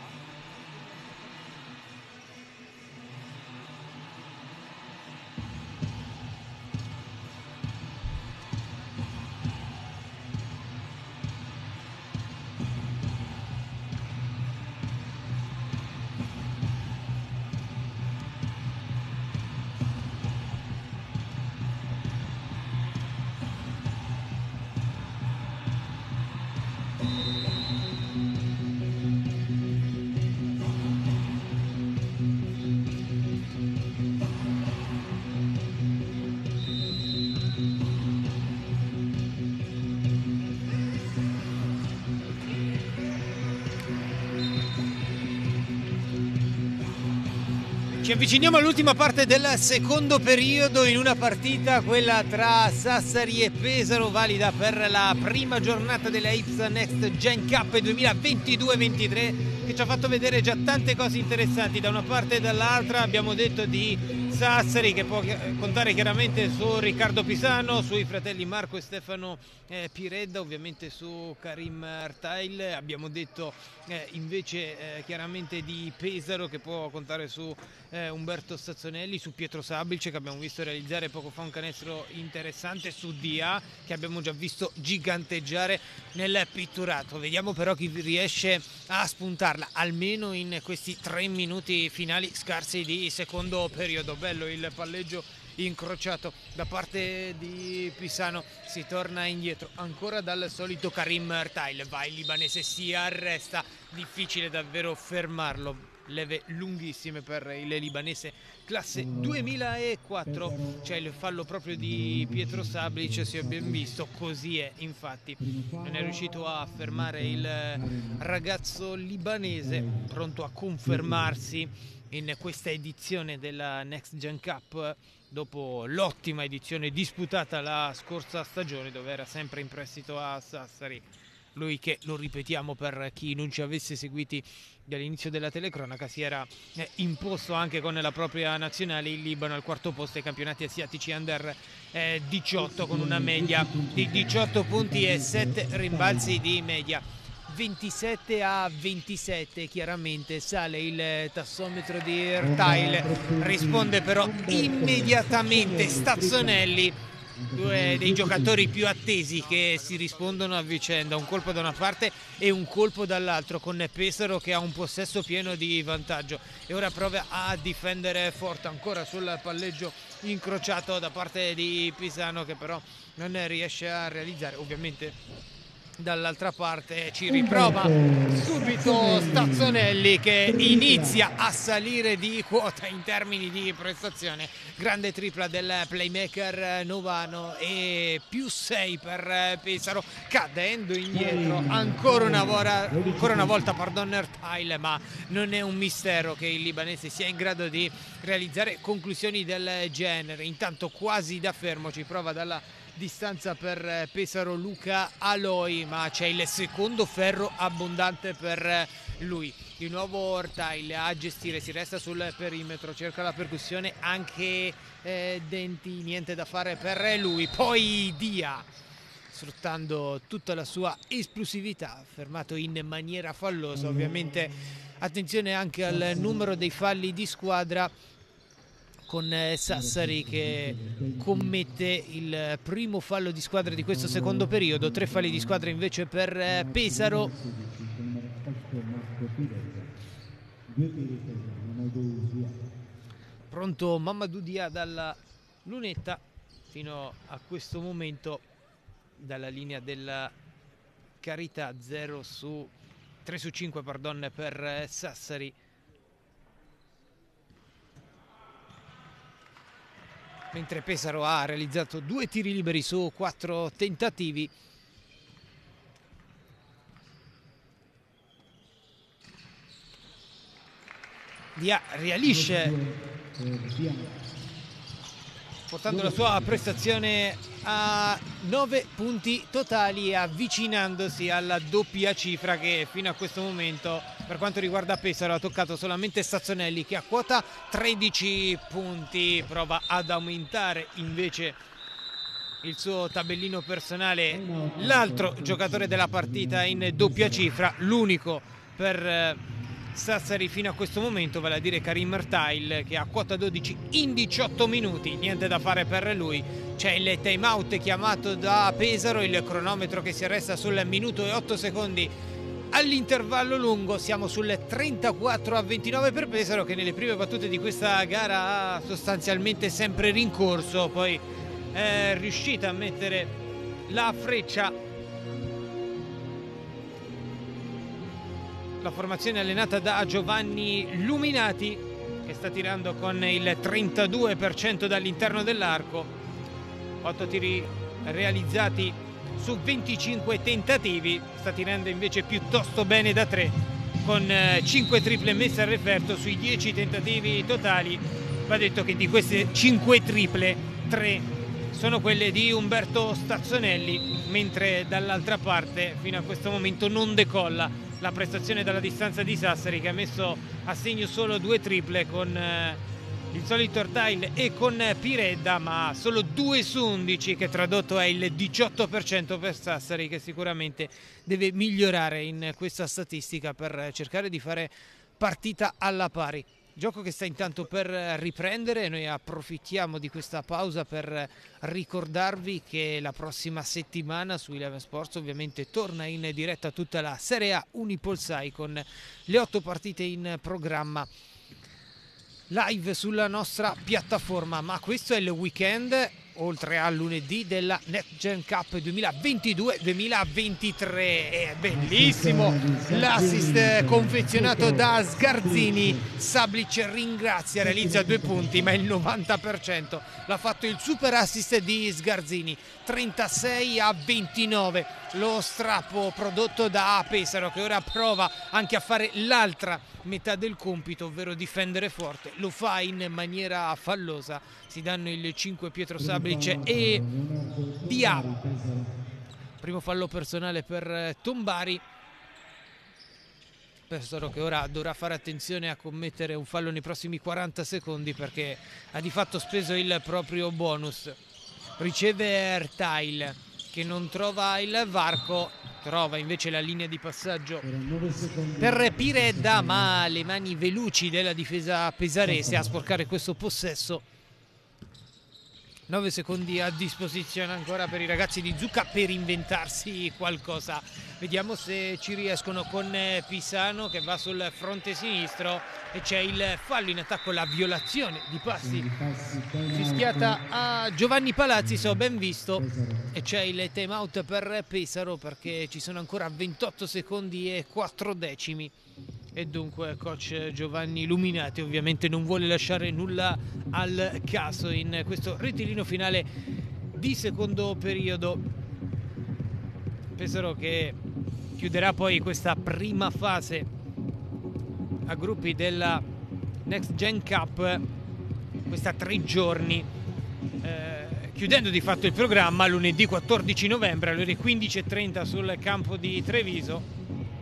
S2: Ci avviciniamo all'ultima parte del secondo periodo in una partita, quella tra Sassari e Pesaro, valida per la prima giornata della IPSA Next Gen Cup 2022-23, che ci ha fatto vedere già tante cose interessanti da una parte e dall'altra. Abbiamo detto di Sassari che può contare chiaramente su Riccardo Pisano, sui fratelli Marco e Stefano Piredda, ovviamente su Karim Artail. Abbiamo detto invece chiaramente di Pesaro che può contare su Umberto Stazzonelli, su Pietro Sablic che abbiamo visto realizzare poco fa un canestro interessante, su Dia che abbiamo già visto giganteggiare nel pitturato. Vediamo però chi riesce a spuntarla almeno in questi 3 minuti finali scarsi di secondo periodo. Bello il palleggio incrociato da parte di Pisano, si torna indietro ancora dal solito Karim Artail, va il libanese, si arresta, difficile davvero fermarlo, leve lunghissime per il libanese classe 2004. C'è il fallo proprio di Pietro Sablic, si è ben visto, così è, infatti non è riuscito a fermare il ragazzo libanese, pronto a confermarsi in questa edizione della Next Gen Cup dopo l'ottima edizione disputata la scorsa stagione, dove era sempre in prestito a Sassari. Lui che, lo ripetiamo per chi non ci avesse seguiti dall'inizio della telecronaca, si era imposto anche con la propria nazionale in Libano al quarto posto ai campionati asiatici under 18 con una media di 18 punti e 7 rimbalzi di media. 27-27, chiaramente sale il tassometro di Artail, risponde però immediatamente Stazzonelli, due dei giocatori più attesi che si rispondono a vicenda, un colpo da una parte e un colpo dall'altro, con Pesaro che ha un possesso pieno di vantaggio e ora prova a difendere forte ancora sul palleggio incrociato da parte di Pisano, che però non riesce a realizzare. Ovviamente dall'altra parte ci riprova subito Stazzonelli, che inizia a salire di quota in termini di prestazione. Grande tripla del playmaker novano e più 6 per Pesaro, cadendo indietro ancora una volta Artail, ma non è un mistero che il libanese sia in grado di realizzare conclusioni del genere. Intanto quasi da fermo ci prova dalla distanza per Pesaro Luca Aloi, ma c'è il secondo ferro abbondante per lui. Di nuovo Artail a gestire, si resta sul perimetro, cerca la percussione anche Denti, niente da fare per lui. Poi Dia, sfruttando tutta la sua esplosività, fermato in maniera fallosa. Ovviamente attenzione anche al numero dei falli di squadra, con Sassari che commette il primo fallo di squadra di questo secondo periodo. 3 falli di squadra invece per Pesaro. Pronto Mamadou Dia dalla lunetta, fino a questo momento dalla linea del Carità, 3 su 5 pardon, per Sassari. Mentre Pesaro ha realizzato 2 tiri liberi su 4 tentativi. Dia realisce, portando la sua prestazione a 9 punti totali e avvicinandosi alla doppia cifra che fino a questo momento per quanto riguarda Pesaro ha toccato solamente Stazzonelli, che a quota 13 punti prova ad aumentare invece il suo tabellino personale. L'altro giocatore della partita in doppia cifra, l'unico per Sassari fino a questo momento, vale a dire Karim Ertail, che ha quota 12 in 18 minuti. Niente da fare per lui, c'è il time out chiamato da Pesaro, il cronometro che si arresta sul minuto e 8 secondi all'intervallo lungo. Siamo sul 34-29 per Pesaro, che nelle prime battute di questa gara ha sostanzialmente sempre rincorso, poi è riuscita a mettere la freccia. La formazione allenata da Giovanni Luminati, che sta tirando con il 32% dall'interno dell'arco, 8 tiri realizzati su 25 tentativi, sta tirando invece piuttosto bene da 3, con 5 triple messe al referto sui 10 tentativi totali. Va detto che di queste 5 triple 3 sono quelle di Umberto Stazzonelli, mentre dall'altra parte fino a questo momento non decolla la prestazione dalla distanza di Sassari, che ha messo a segno solo 2 triple con il solito Ertail e con Piredda, ma solo 2 su 11, che tradotto è il 18% per Sassari, che sicuramente deve migliorare in questa statistica per cercare di fare partita alla pari. Gioco che sta intanto per riprendere. Noi approfittiamo di questa pausa per ricordarvi che la prossima settimana su Eleven Sports ovviamente torna in diretta tutta la Serie A Unipolsai, con le 8 partite in programma live sulla nostra piattaforma. Ma questo è il weekend, oltre al lunedì, della Next Gen Cup 2022-2023. È bellissimo l'assist confezionato da Sgarzini. Sablic ringrazia, realizza 2 punti, ma il 90% l'ha fatto il super assist di Sgarzini. 36-29 lo strappo prodotto da Pesaro, che ora prova anche a fare l'altra metà del compito, ovvero difendere forte. Lo fa in maniera fallosa. Si danno il 5 Pietro Sablic e Diao. Primo fallo personale per Tombari. Pesaro che ora dovrà fare attenzione a commettere un fallo nei prossimi 40 secondi, perché ha di fatto speso il proprio bonus. Riceve Ertail, che non trova il varco, trova invece la linea di passaggio per Piredda, ma le mani veloci della difesa pesarese a sporcare questo possesso. 9 secondi a disposizione ancora per i ragazzi di Zucca per inventarsi qualcosa. Vediamo se ci riescono con Pisano, che va sul fronte sinistro, e c'è il fallo in attacco, la violazione di passi fischiata a Giovanni Palazzi, se ho ben visto, e c'è il time out per Pesaro, perché ci sono ancora 28 secondi e 4 decimi. E dunque coach Giovanni Luminati ovviamente non vuole lasciare nulla al caso in questo rettilineo finale di secondo periodo. Pesaro che chiuderà poi questa prima fase a gruppi della Next Gen Cup, questa 3 giorni, chiudendo di fatto il programma lunedì 14 novembre alle ore 15:30 sul campo di Treviso.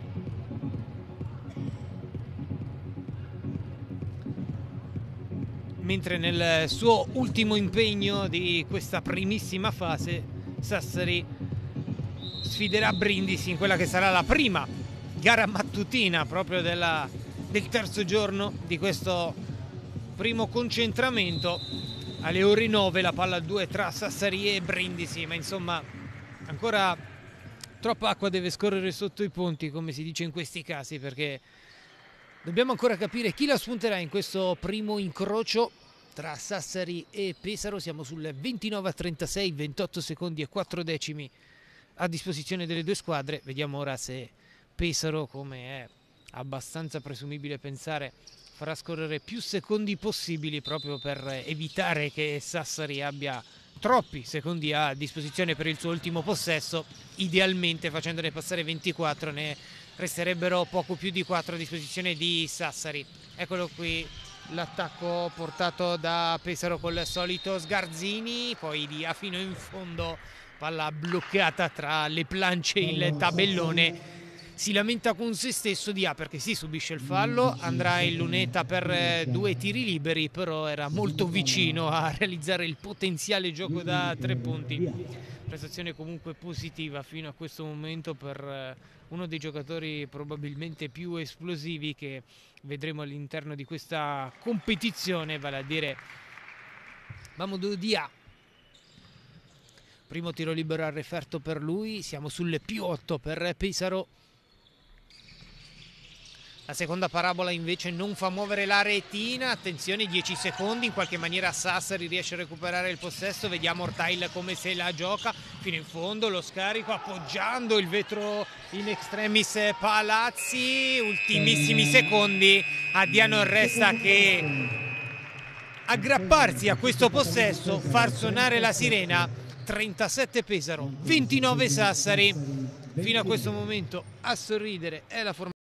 S2: Mentre nel suo ultimo impegno di questa primissima fase Sassari sfiderà Brindisi in quella che sarà la prima gara mattutina proprio del terzo giorno di questo primo concentramento. Alle ore 9 la palla 2 tra Sassari e Brindisi, ma insomma ancora troppa acqua deve scorrere sotto i ponti, come si dice in questi casi, perché dobbiamo ancora capire chi la spunterà in questo primo incrocio tra Sassari e Pesaro. Siamo sul 29-36, 28 secondi e 4 decimi a disposizione delle due squadre. Vediamo ora se Pesaro, come è abbastanza presumibile pensare, farà scorrere più secondi possibili proprio per evitare che Sassari abbia troppi secondi a disposizione per il suo ultimo possesso. Idealmente, facendone passare 24, ne resterebbero poco più di 4 a disposizione di Sassari. Eccolo qui l'attacco portato da Pesaro col solito Sgarzini, poi Dia fino in fondo, palla bloccata tra le plance, il tabellone. Si lamenta con se stesso Dia perché si subisce il fallo, andrà in lunetta per 2 tiri liberi, però era molto vicino a realizzare il potenziale gioco da 3 punti. Prestazione comunque positiva fino a questo momento per uno dei giocatori probabilmente più esplosivi che vedremo all'interno di questa competizione, vale a dire Mamadou Dia. Primo tiro libero al referto per lui, siamo sulle +8 per Pesaro. La seconda parabola invece non fa muovere la retina, attenzione, 10 secondi, in qualche maniera Sassari riesce a recuperare il possesso, vediamo Ortail come se la gioca fino in fondo, lo scarico appoggiando il vetro in extremis Palazzi, ultimissimi secondi, a Dia non resta che aggrapparsi a questo possesso, far suonare la sirena. 37 Pesaro, 29 Sassari, fino a questo momento a sorridere è la formazione.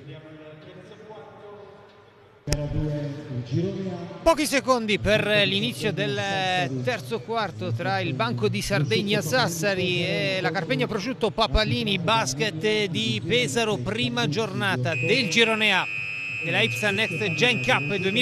S2: Pochi secondi per l'inizio del terzo quarto tra il Banco di Sardegna Sassari e la Carpegna Prosciutto Papalini Basket di Pesaro, prima giornata del girone A della IPSA Next Gen Cup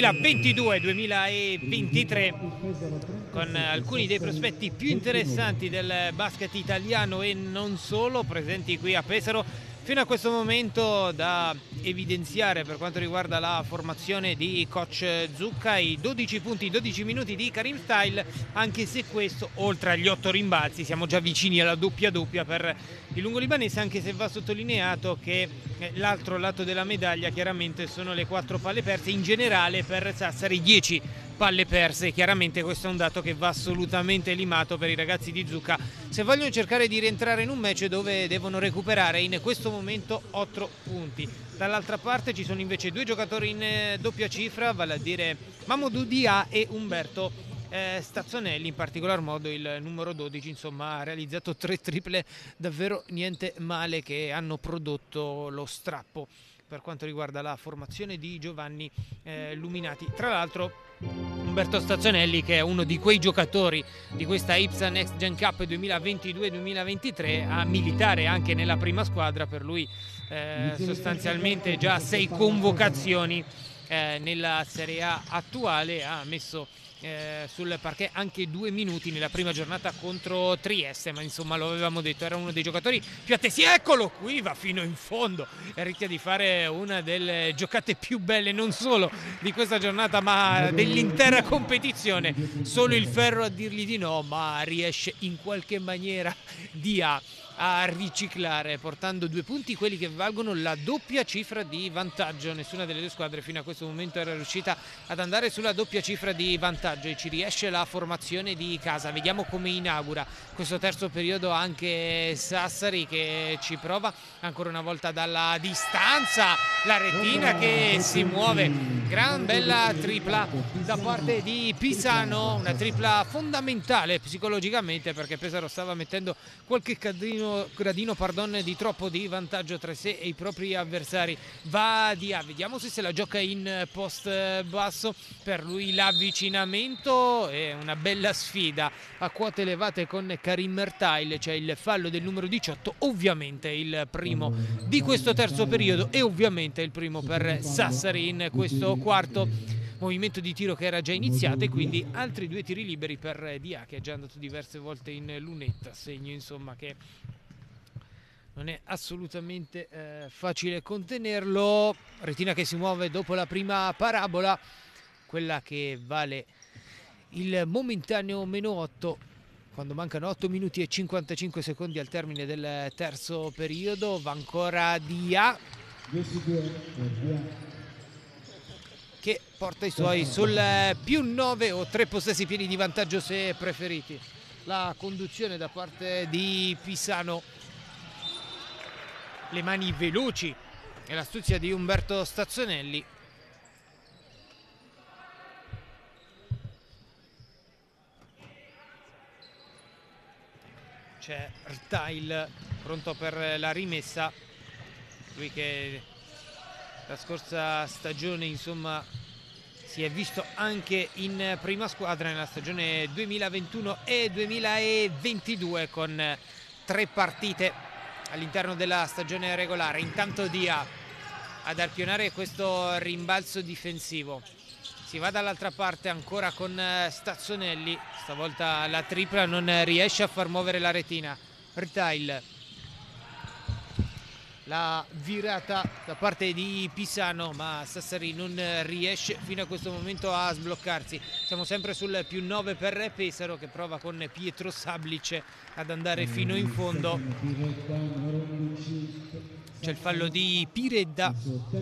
S2: 2022-2023, con alcuni dei prospetti più interessanti del basket italiano e non solo presenti qui a Pesaro. Fino a questo momento da evidenziare per quanto riguarda la formazione di coach Zucca i 12 punti, 12 minuti di Karim Style, anche se questo, oltre agli 8 rimbalzi, siamo già vicini alla doppia per il lungolibanese, anche se va sottolineato che l'altro lato della medaglia chiaramente sono le 4 palle perse, in generale per Sassari 10 palle perse. Chiaramente questo è un dato che va assolutamente limato per i ragazzi di Zucca se vogliono cercare di rientrare in un match dove devono recuperare in questo momento 8 punti. Dall'altra parte ci sono invece due giocatori in doppia cifra, vale a dire Mamadou Dia e Umberto Stazzonelli, in particolar modo il numero 12, insomma, ha realizzato 3 triple davvero niente male che hanno prodotto lo strappo per quanto riguarda la formazione di Giovanni Luminati. Tra l'altro Umberto Stazzonelli, che è uno di quei giocatori di questa IPSA Next Gen Cup 2022-2023, a militare anche nella prima squadra, per lui sostanzialmente già 6 convocazioni nella Serie A attuale, ha messo sul parquet anche 2 minuti nella prima giornata contro Trieste, ma insomma lo avevamo detto, era uno dei giocatori più attesi. Eccolo qui, va fino in fondo e rischia di fare una delle giocate più belle non solo di questa giornata ma dell'intera competizione. Solo il ferro a dirgli di no, ma riesce in qualche maniera a riciclare, portando 2 punti, quelli che valgono la doppia cifra di vantaggio. Nessuna delle due squadre fino a questo momento era riuscita ad andare sulla doppia cifra di vantaggio e ci riesce la formazione di casa. Vediamo come inaugura questo terzo periodo anche Sassari, che ci prova ancora una volta dalla distanza, la retina che si muove, gran bella tripla da parte di Pisano, una tripla fondamentale psicologicamente perché Pesaro stava mettendo qualche gradino di troppo di vantaggio tra sé e i propri avversari. Va di A, vediamo se la gioca in post basso, per lui l'avvicinamento è una bella sfida a quote elevate con Karim Ertail. C'è il fallo del numero 18, ovviamente il primo di questo terzo periodo e ovviamente il primo per Sassari in questo quarto. Movimento di tiro che era già iniziato e quindi altri 2 tiri liberi per Dia, che è già andato diverse volte in lunetta, segno insomma che non è assolutamente facile contenerlo. Retina che si muove dopo la prima parabola, quella che vale il momentaneo -8 quando mancano 8 minuti e 55 secondi al termine del terzo periodo. Va ancora Dia che porta i suoi sul +9 o 3 possessi pieni di vantaggio se preferiti. La conduzione da parte di Pisano, le mani veloci e l'astuzia di Umberto Stazzonelli. C'è Ertail pronto per la rimessa, lui che la scorsa stagione insomma si è visto anche in prima squadra nella stagione 2021 e 2022 con 3 partite all'interno della stagione regolare. Intanto Dia ad arpionare questo rimbalzo difensivo. Si va dall'altra parte ancora con Stazzonelli, stavolta la tripla non riesce a far muovere la retina. Ertail, la virata da parte di Pisano, ma Sassari non riesce fino a questo momento a sbloccarsi. Siamo sempre sul +9 per Pesaro, che prova con Pietro Sablic ad andare fino in fondo. C'è il fallo di Piredda.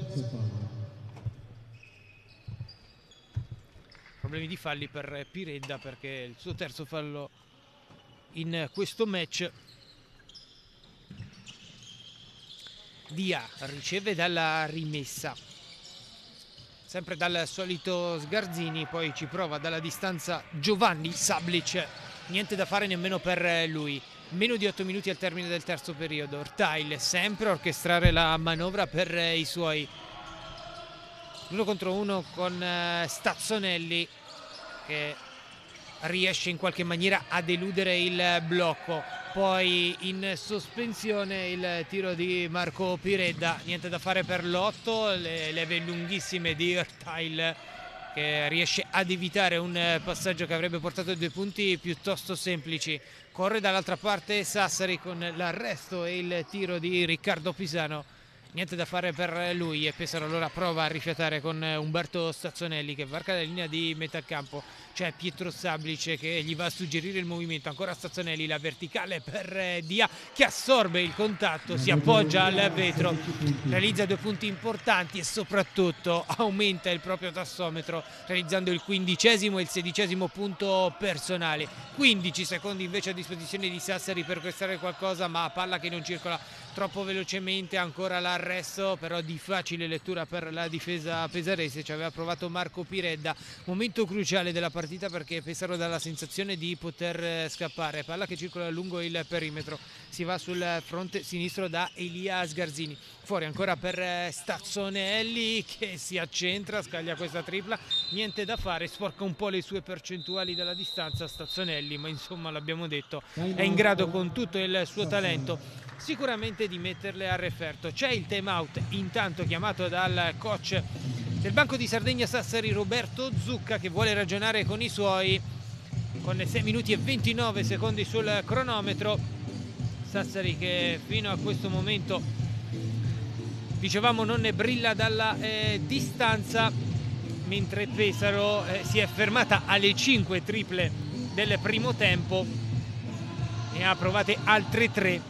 S2: Problemi di falli per Piredda perché il suo terzo fallo in questo match. Dia riceve dalla rimessa, sempre dal solito Sgarzini, poi ci prova dalla distanza Giovanni Sablic, niente da fare nemmeno per lui. Meno di 8 minuti al termine del terzo periodo. Hurtile sempre a orchestrare la manovra per i suoi. 1 contro 1 con Stazzonelli, che riesce in qualche maniera ad eludere il blocco. Poi in sospensione il tiro di Marco Piredda, niente da fare per l'8, le leve lunghissime di Hurtile, che riesce ad evitare un passaggio che avrebbe portato 2 punti piuttosto semplici. Corre dall'altra parte Sassari con l'arresto e il tiro di Riccardo Pisano. Niente da fare per lui e Pesaro allora prova a rifiatare con Umberto Stazzonelli, che varca la linea di metà campo. C'è Pietro Sablic che gli va a suggerire il movimento. Ancora Stazzonelli, la verticale per Dia, che assorbe il contatto, si appoggia al vetro, realizza 2 punti importanti e soprattutto aumenta il proprio tassometro, realizzando il 15° e il 16° punto personale. 15 secondi invece a disposizione di Sassari per questare qualcosa, ma palla che non circola troppo velocemente. Ancora l'arresto, però di facile lettura per la difesa pesarese. Ci aveva provato Marco Piredda. Momento cruciale della partita, perché Pesaro dà la sensazione di poter scappare. Palla che circola lungo il perimetro, si va sul fronte sinistro da Elia Sgarzini. Fuori ancora per Stazzonelli, che si accentra, scaglia questa tripla, niente da fare, sporca un po' le sue percentuali dalla distanza Stazzonelli, ma insomma l'abbiamo detto, è in grado con tutto il suo talento sicuramente di metterle a referto. C'è il time out intanto chiamato dal coach del Banco di Sardegna Sassari, Roberto Zucca, che vuole ragionare con i suoi, con 6 minuti e 29 secondi sul cronometro. Sassari che fino a questo momento, dicevamo, non ne brilla dalla distanza, mentre Pesaro si è fermata alle 5 triple del primo tempo, ne ha provate altre 3.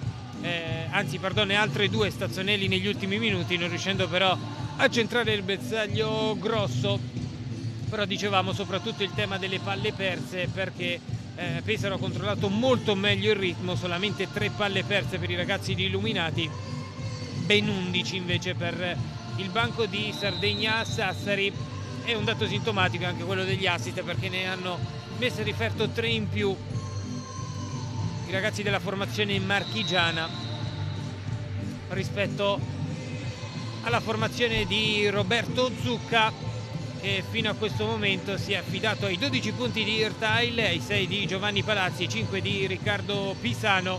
S2: Altre 2 Stazzonelli negli ultimi minuti, non riuscendo però a centrare il bersaglio grosso. Però dicevamo soprattutto il tema delle palle perse, perché Pesaro ha controllato molto meglio il ritmo, solamente 3 palle perse per i ragazzi di Illuminati, ben 11 invece per il Banco di Sardegna Sassari. È un dato sintomatico anche quello degli assist, perché ne hanno messo a riferto 3 in più i ragazzi della formazione marchigiana rispetto alla formazione di Roberto Zucca, che fino a questo momento si è affidato ai 12 punti di Hurtile, ai 6 di Giovanni Palazzi e 5 di Riccardo Pisano.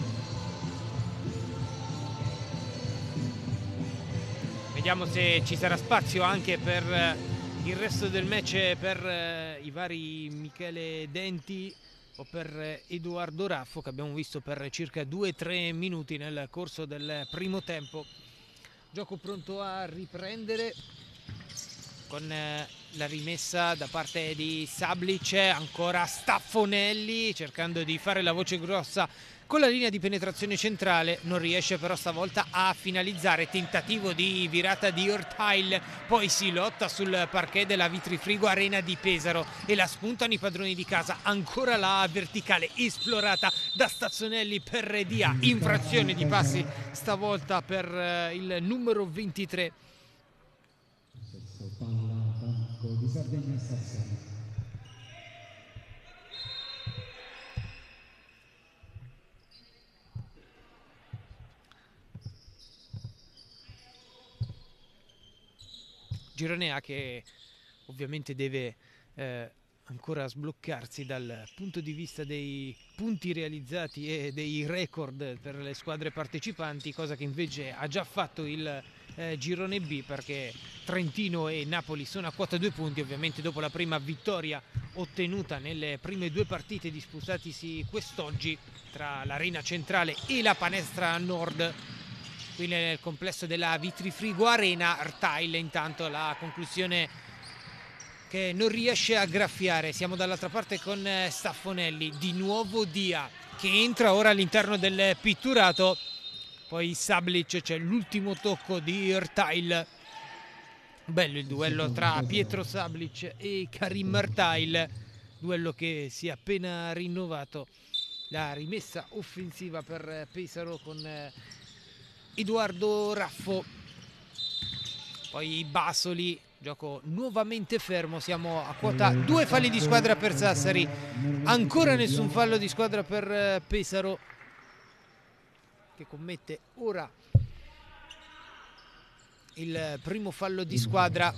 S2: Vediamo se ci sarà spazio anche per il resto del match, per i vari Michele Denti o per Edoardo Raffo, che abbiamo visto per circa 2-3 minuti nel corso del primo tempo. Gioco pronto a riprendere con la rimessa da parte di Sablic. Ancora Staffonelli cercando di fare la voce grossa con la linea di penetrazione centrale, non riesce però stavolta a finalizzare. Tentativo di virata di Hurtile, poi si lotta sul parquet della Vitrifrigo Arena di Pesaro e la spuntano i padroni di casa. Ancora la verticale esplorata da Stazzonelli per Dia, infrazione di passi stavolta per il numero 23.
S3: Palla Banco di Sardegna Sassari.
S2: Girone A che ovviamente deve ancora sbloccarsi dal punto di vista dei punti realizzati e dei record per le squadre partecipanti, cosa che invece ha già fatto il Girone B, perché Trentino e Napoli sono a quota 2 punti, ovviamente dopo la prima vittoria ottenuta nelle prime 2 partite disputatisi quest'oggi tra l'Arena Centrale e la Panestra Nord. Qui nel complesso della Vitrifrigo Arena. Hurtile intanto la conclusione che non riesce a graffiare. Siamo dall'altra parte con Staffonelli, di nuovo Dia che entra ora all'interno del pitturato, poi Sablic, c'è l'ultimo tocco di Hurtile. Bello il duello tra Pietro Sablic e Karim Hurtile, duello che si è appena rinnovato. La rimessa offensiva per Pesaro con Edoardo Raffo, poi Basoli, gioco nuovamente fermo, siamo a quota 2 falli di squadra per Sassari, ancora nessun fallo di squadra per Pesaro. che commette ora il primo fallo di squadra.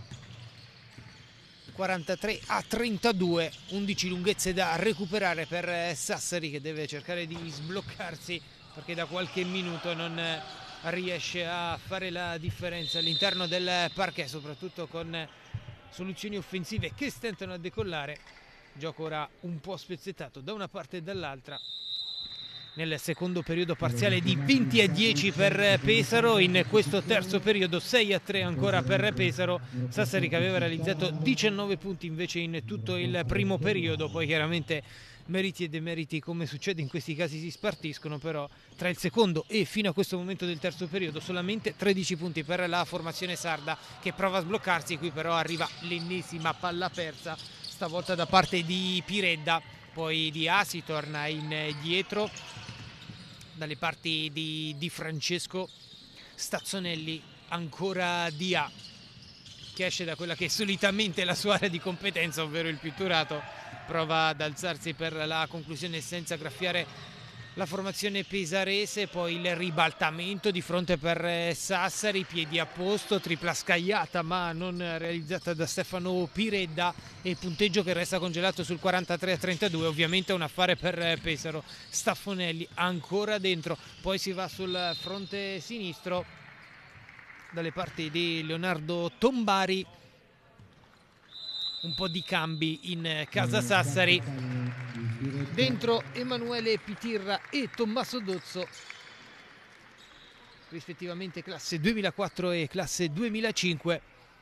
S2: 43-32, 11 lunghezze da recuperare per Sassari, che deve cercare di sbloccarsi perché da qualche minuto non riesce a fare la differenza all'interno del parquet, soprattutto con soluzioni offensive che stentano a decollare. Gioco ora un po' spezzettato da una parte e dall'altra. Nel secondo periodo parziale di 20-10 per Pesaro, in questo terzo periodo 6-3 ancora per Pesaro. Sassari che aveva realizzato 19 punti invece in tutto il primo periodo, poi chiaramente meriti e demeriti come succede in questi casi si spartiscono, però tra il secondo e fino a questo momento del terzo periodo solamente 13 punti per la formazione sarda, che prova a sbloccarsi. Qui però arriva l'ennesima palla persa, stavolta da parte di Piredda, poi di Asi torna indietro dalle parti di Francesco. Stazzonelli, ancora di A, che esce da quella che è solitamente la sua area di competenza, ovvero il pitturato, prova ad alzarsi per la conclusione senza graffiare la formazione pesarese. Poi il ribaltamento di fronte per Sassari, piedi a posto, tripla scagliata ma non realizzata da Stefano Piredda, e il punteggio che resta congelato sul 43-32. Ovviamente un affare per Pesaro. Staffonelli ancora dentro, poi si va sul fronte sinistro dalle parti di Leonardo Tombari. Un po' di cambi in casa Sassari. Dentro Emanuele Pitirra e Tommaso Dozzo, rispettivamente classe 2004 e classe 2005.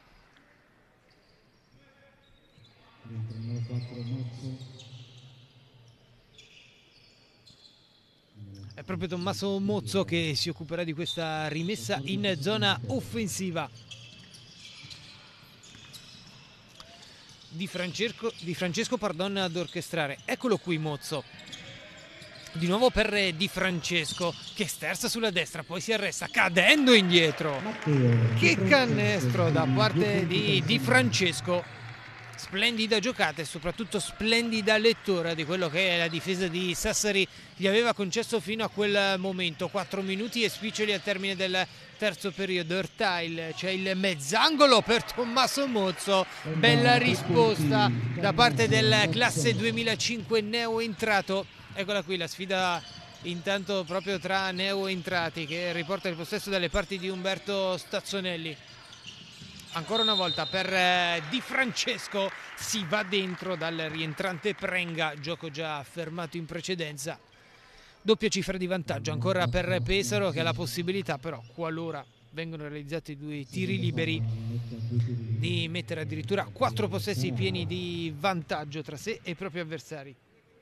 S2: È proprio Tommaso Mozzo che si occuperà di questa rimessa in zona offensiva. Di Francesco ad orchestrare. Eccolo qui Mozzo. Di nuovo per Di Francesco, che sterza sulla destra, poi si arresta cadendo indietro. Che canestro da parte di Di Francesco. Splendida giocata e soprattutto splendida lettura di quello che la difesa di Sassari gli aveva concesso fino a quel momento. 4 minuti e spiccioli al termine del terzo periodo. Ertail, c'è il mezzangolo per Tommaso Mozzo. Bella risposta da parte del classe 2005 neoentrato. Eccola qui la sfida intanto proprio tra neoentrati, che riporta il possesso dalle parti di Umberto Stazzonelli. Ancora una volta per Di Francesco, si va dentro dal rientrante Prenga, gioco già fermato in precedenza. Doppia cifra di vantaggio ancora per Pesaro, che ha la possibilità però, qualora vengono realizzati 2 tiri liberi, di mettere addirittura 4 possessi pieni di vantaggio tra sé e i propri avversari.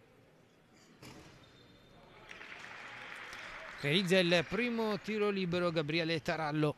S2: Realizza il primo tiro libero Gabriele Tarallo.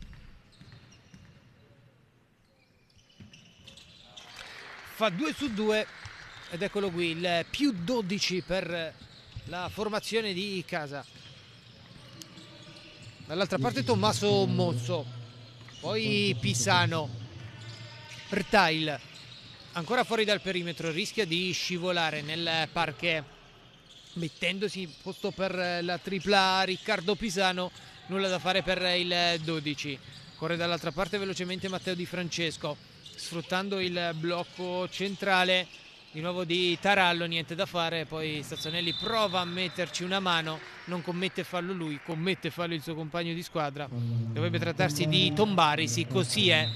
S2: Fa 2 su 2 ed eccolo qui il più 12 per la formazione di casa. Dall'altra parte Tommaso Mozzo, poi Pisano. Ertail ancora fuori dal perimetro, rischia di scivolare nel parquet, mettendosi in posto per la tripla Riccardo Pisano. Nulla da fare per il 12. Corre dall'altra parte velocemente Matteo Di Francesco, sfruttando il blocco centrale di nuovo di Tarallo, niente da fare. Poi Stazzonelli prova a metterci una mano, non commette fallo lui, commette fallo il suo compagno di squadra. Dovrebbe trattarsi di Tombari, sì, così è.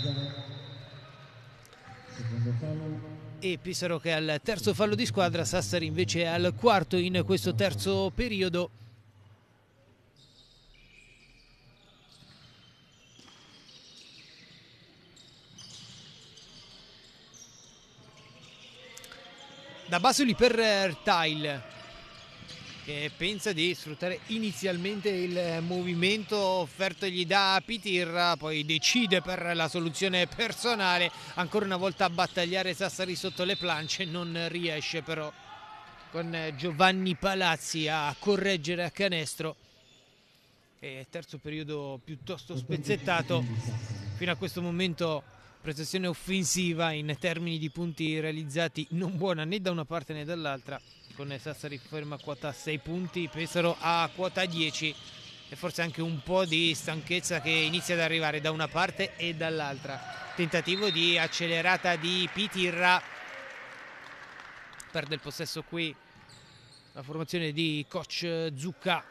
S2: E Pesaro che è al terzo fallo di squadra, Sassari invece è al quarto in questo terzo periodo. Da Basoli per Ertail, che pensa di sfruttare inizialmente il movimento offertogli da Pitirra, poi decide per la soluzione personale. Ancora una volta a battagliare Sassari sotto le planche, non riesce però con Giovanni Palazzi a correggere a canestro. E terzo periodo piuttosto spezzettato fino a questo momento. Prestazione offensiva in termini di punti realizzati non buona né da una parte né dall'altra. con Sassari ferma a quota 6 punti, Pesaro a quota 10 e forse anche un po' di stanchezza che inizia ad arrivare da una parte e dall'altra. Tentativo di accelerata di Pitirra, perde il possesso qui la formazione di coach Zucca,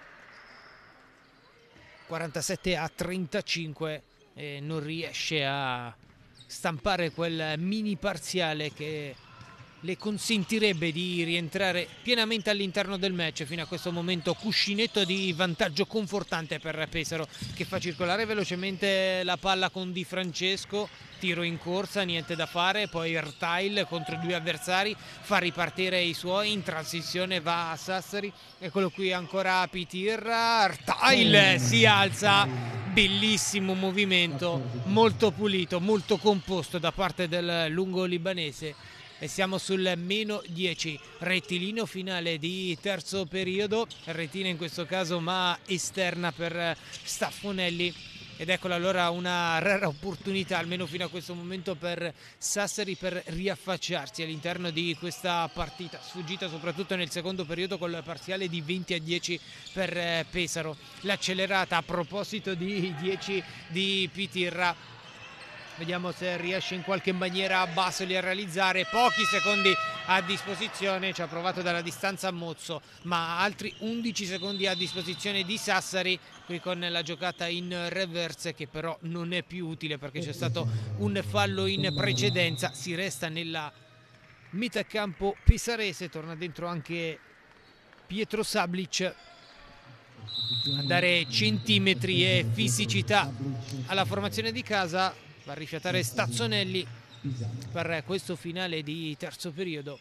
S2: 47-35, e non riesce a stampare quel mini parziale che le consentirebbe di rientrare pienamente all'interno del match. Fino a questo momento cuscinetto di vantaggio confortante per Pesaro, che fa circolare velocemente la palla con Di Francesco, tiro in corsa, niente da fare, poi Ertail contro 2 avversari, fa ripartire i suoi, in transizione va a Sassari, eccolo qui ancora Pitirra, Ertail si alza, bellissimo movimento, molto pulito, molto composto da parte del lungo libanese. E siamo sul meno 10, rettilineo finale di terzo periodo, retina in questo caso ma esterna per Staffonelli, ed eccola allora una rara opportunità almeno fino a questo momento per Sassari per riaffacciarsi all'interno di questa partita, sfuggita soprattutto nel secondo periodo col parziale di 20-10 per Pesaro. L'accelerata, a proposito di 10 di Pitirra, vediamo se riesce in qualche maniera Basoli a realizzare, pochi secondi a disposizione, ci ha provato dalla distanza Mozzo, ma altri 11 secondi a disposizione di Sassari, qui con la giocata in reverse che però non è più utile perché c'è stato un fallo in precedenza. Si resta nella metà campo pesarese, torna dentro anche Pietro Sablic a dare centimetri e fisicità alla formazione di casa. Va a rifiatare Stazzonelli per questo finale di terzo periodo.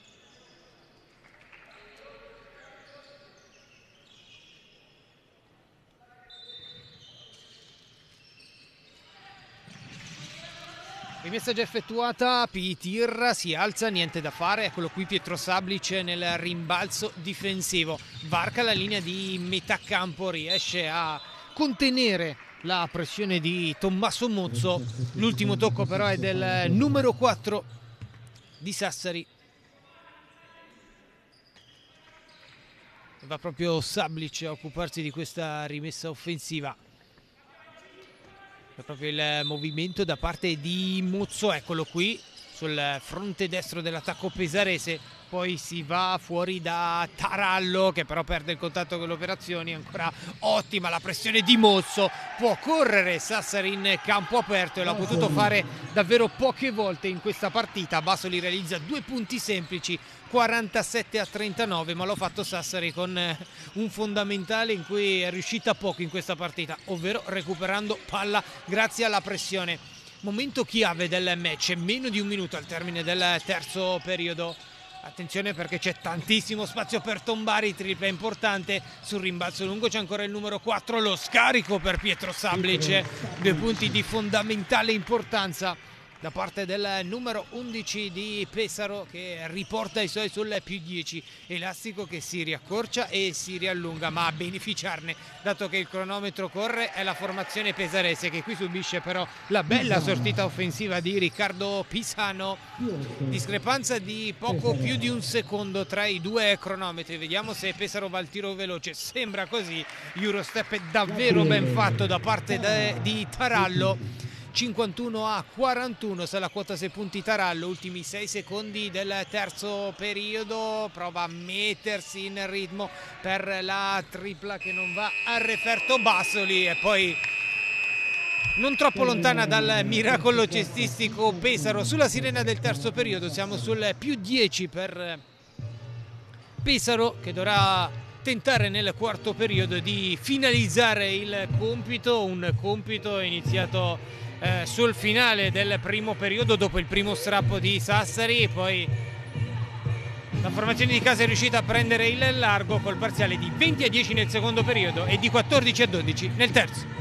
S2: Rimessa già effettuata, Pitirra si alza, niente da fare, eccolo qui Pietro Sablic nel rimbalzo difensivo, varca la linea di metà campo, riesce a contenere la pressione di Tommaso Mozzo. L'ultimo tocco però è del numero 4 di Sassari. Va proprio Sablic a occuparsi di questa rimessa offensiva. È proprio il movimento da parte di Mozzo, eccolo qui sul fronte destro dell'attacco pesarese. Poi si va fuori da Tarallo che però perde il contatto con le operazioni. Ancora ottima la pressione di Mozzo, può correre Sassari in campo aperto e l'ha potuto fare davvero poche volte in questa partita. Basoli realizza 2 punti semplici, 47-39, ma l'ha fatto Sassari con un fondamentale in cui è riuscita poco in questa partita, ovvero recuperando palla grazie alla pressione. Momento chiave del match, meno di un minuto al termine del terzo periodo. Attenzione perché c'è tantissimo spazio per tombare, tripla importante, sul rimbalzo lungo c'è ancora il numero 4, lo scarico per Pietro Sablic, 2 punti di fondamentale importanza da parte del numero 11 di Pesaro che riporta i suoi sul più 10, elastico che si riaccorcia e si riallunga, ma a beneficiarne, dato che il cronometro corre, è la formazione pesarese che qui subisce però la bella sortita offensiva di Riccardo Pisano. Discrepanza di poco più di un secondo tra i due cronometri, vediamo se Pesaro va al tiro veloce, sembra così. Eurostep è davvero ben fatto da parte di Tarallo. 51-41, la quota 6 punti Tarallo, ultimi 6 secondi del terzo periodo, prova a mettersi in ritmo per la tripla che non va a referto Basoli e poi non troppo lontana dal miracolo cestistico Pesaro. Sulla sirena del terzo periodo siamo sul più 10 per Pesaro che dovrà tentare nel quarto periodo di finalizzare il compito, un compito iniziato sul finale del primo periodo dopo il primo strappo di Sassari. Poi la formazione di casa è riuscita a prendere il largo col parziale di 20-10 nel secondo periodo e di 14-12 nel terzo.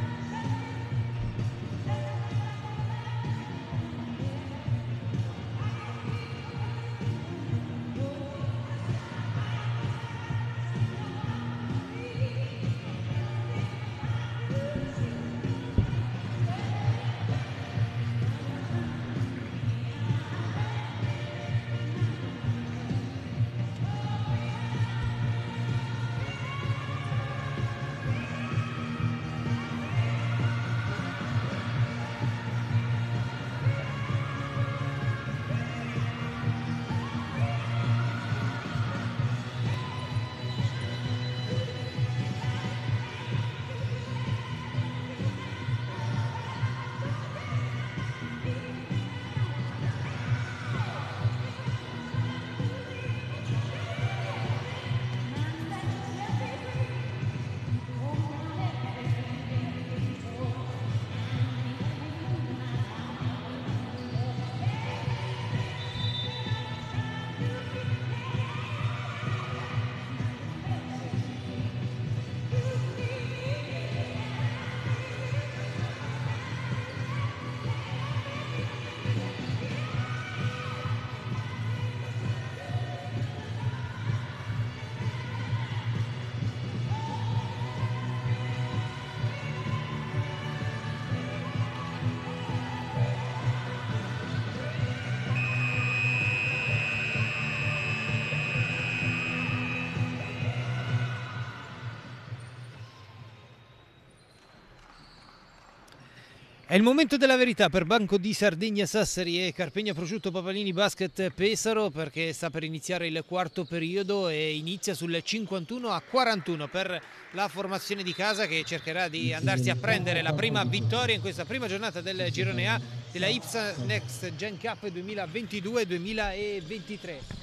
S2: È il momento della verità per Banco di Sardegna Sassari e Carpegna Prosciutto Papalini Basket Pesaro, perché sta per iniziare il quarto periodo e inizia sul 51-41 per la formazione di casa, che cercherà di andarsi a prendere la prima vittoria in questa prima giornata del girone A della IPSA Next Gen Cup 2022-2023.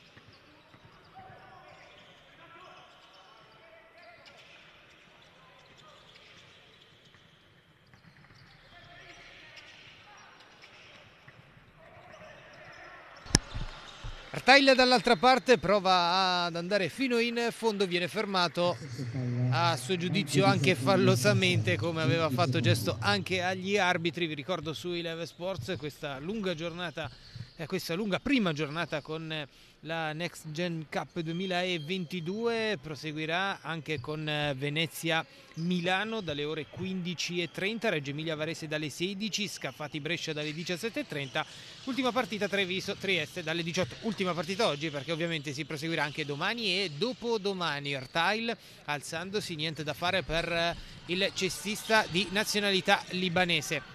S2: Artail dall'altra parte prova ad andare fino in fondo, viene fermato a suo giudizio anche fallosamente, come aveva fatto gesto anche agli arbitri. Vi ricordo su Eleve Sports questa lunga giornata, questa lunga prima giornata con la Next Gen Cup 2022 proseguirà anche con Venezia Milano dalle ore 15:30, Reggio Emilia Varese dalle 16, Scafati Brescia dalle 17:30, ultima partita Treviso Trieste dalle 18. Ultima partita oggi, perché ovviamente si proseguirà anche domani e dopodomani. Artail alzandosi, niente da fare per il cestista di nazionalità libanese.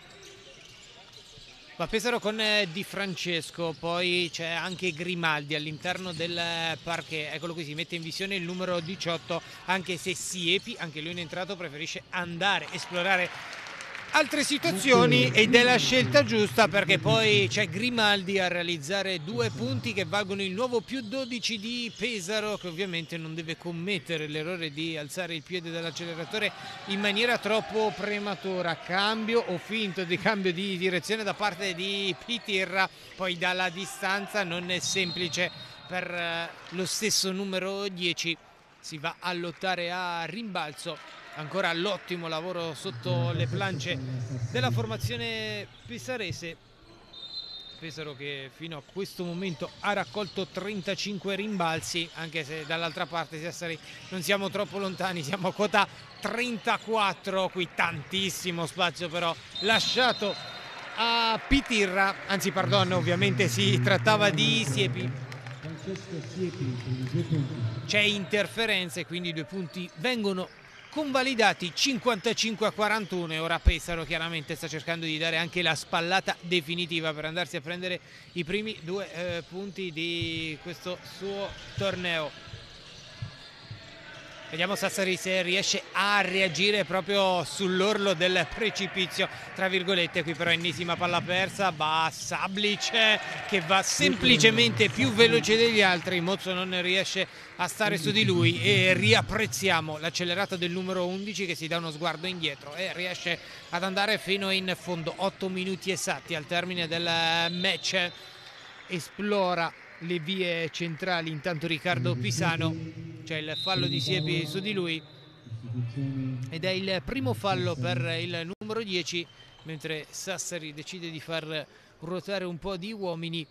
S2: Va Pesaro con Di Francesco, poi c'è anche Grimaldi all'interno del parquet. Eccolo qui, si mette in visione il numero 18, anche se Siepi, anche lui in entrato, preferisce andare, esplorare altre situazioni, ed è la scelta giusta, perché poi c'è Grimaldi a realizzare 2 punti che valgono il nuovo +12 di Pesaro, che ovviamente non deve commettere l'errore di alzare il piede dall'acceleratore in maniera troppo prematura. Cambio o finto di cambio di direzione da parte di Pitirra, poi dalla distanza non è semplice per lo stesso numero 10, si va a lottare a rimbalzo. Ancora l'ottimo lavoro sotto le plance della formazione pesarese. Pesaro che fino a questo momento ha raccolto 35 rimbalzi, anche se dall'altra parte Sassari non siamo troppo lontani, siamo a quota 34, qui tantissimo spazio però lasciato a Pitirra, anzi pardon, ovviamente si trattava di Siepi. C'è interferenza e quindi i 2 punti vengono convalidati. 55-41 e ora Pesaro chiaramente sta cercando di dare anche la spallata definitiva per andarsi a prendere i primi 2 punti di questo suo torneo. Vediamo Sassari se riesce a reagire proprio sull'orlo del precipizio, tra virgolette. Qui però ennesima palla persa, va Sablic che va semplicemente più veloce degli altri, Mozzo non riesce a stare su di lui e riapprezziamo l'accelerata del numero 11 che si dà uno sguardo indietro e riesce ad andare fino in fondo. 8 minuti esatti al termine del match, esplora le vie centrali intanto Riccardo Pisano, c'è il fallo di Siepi su di lui ed è il primo fallo per il numero 10, mentre Sassari decide di far ruotare un po' di uomini.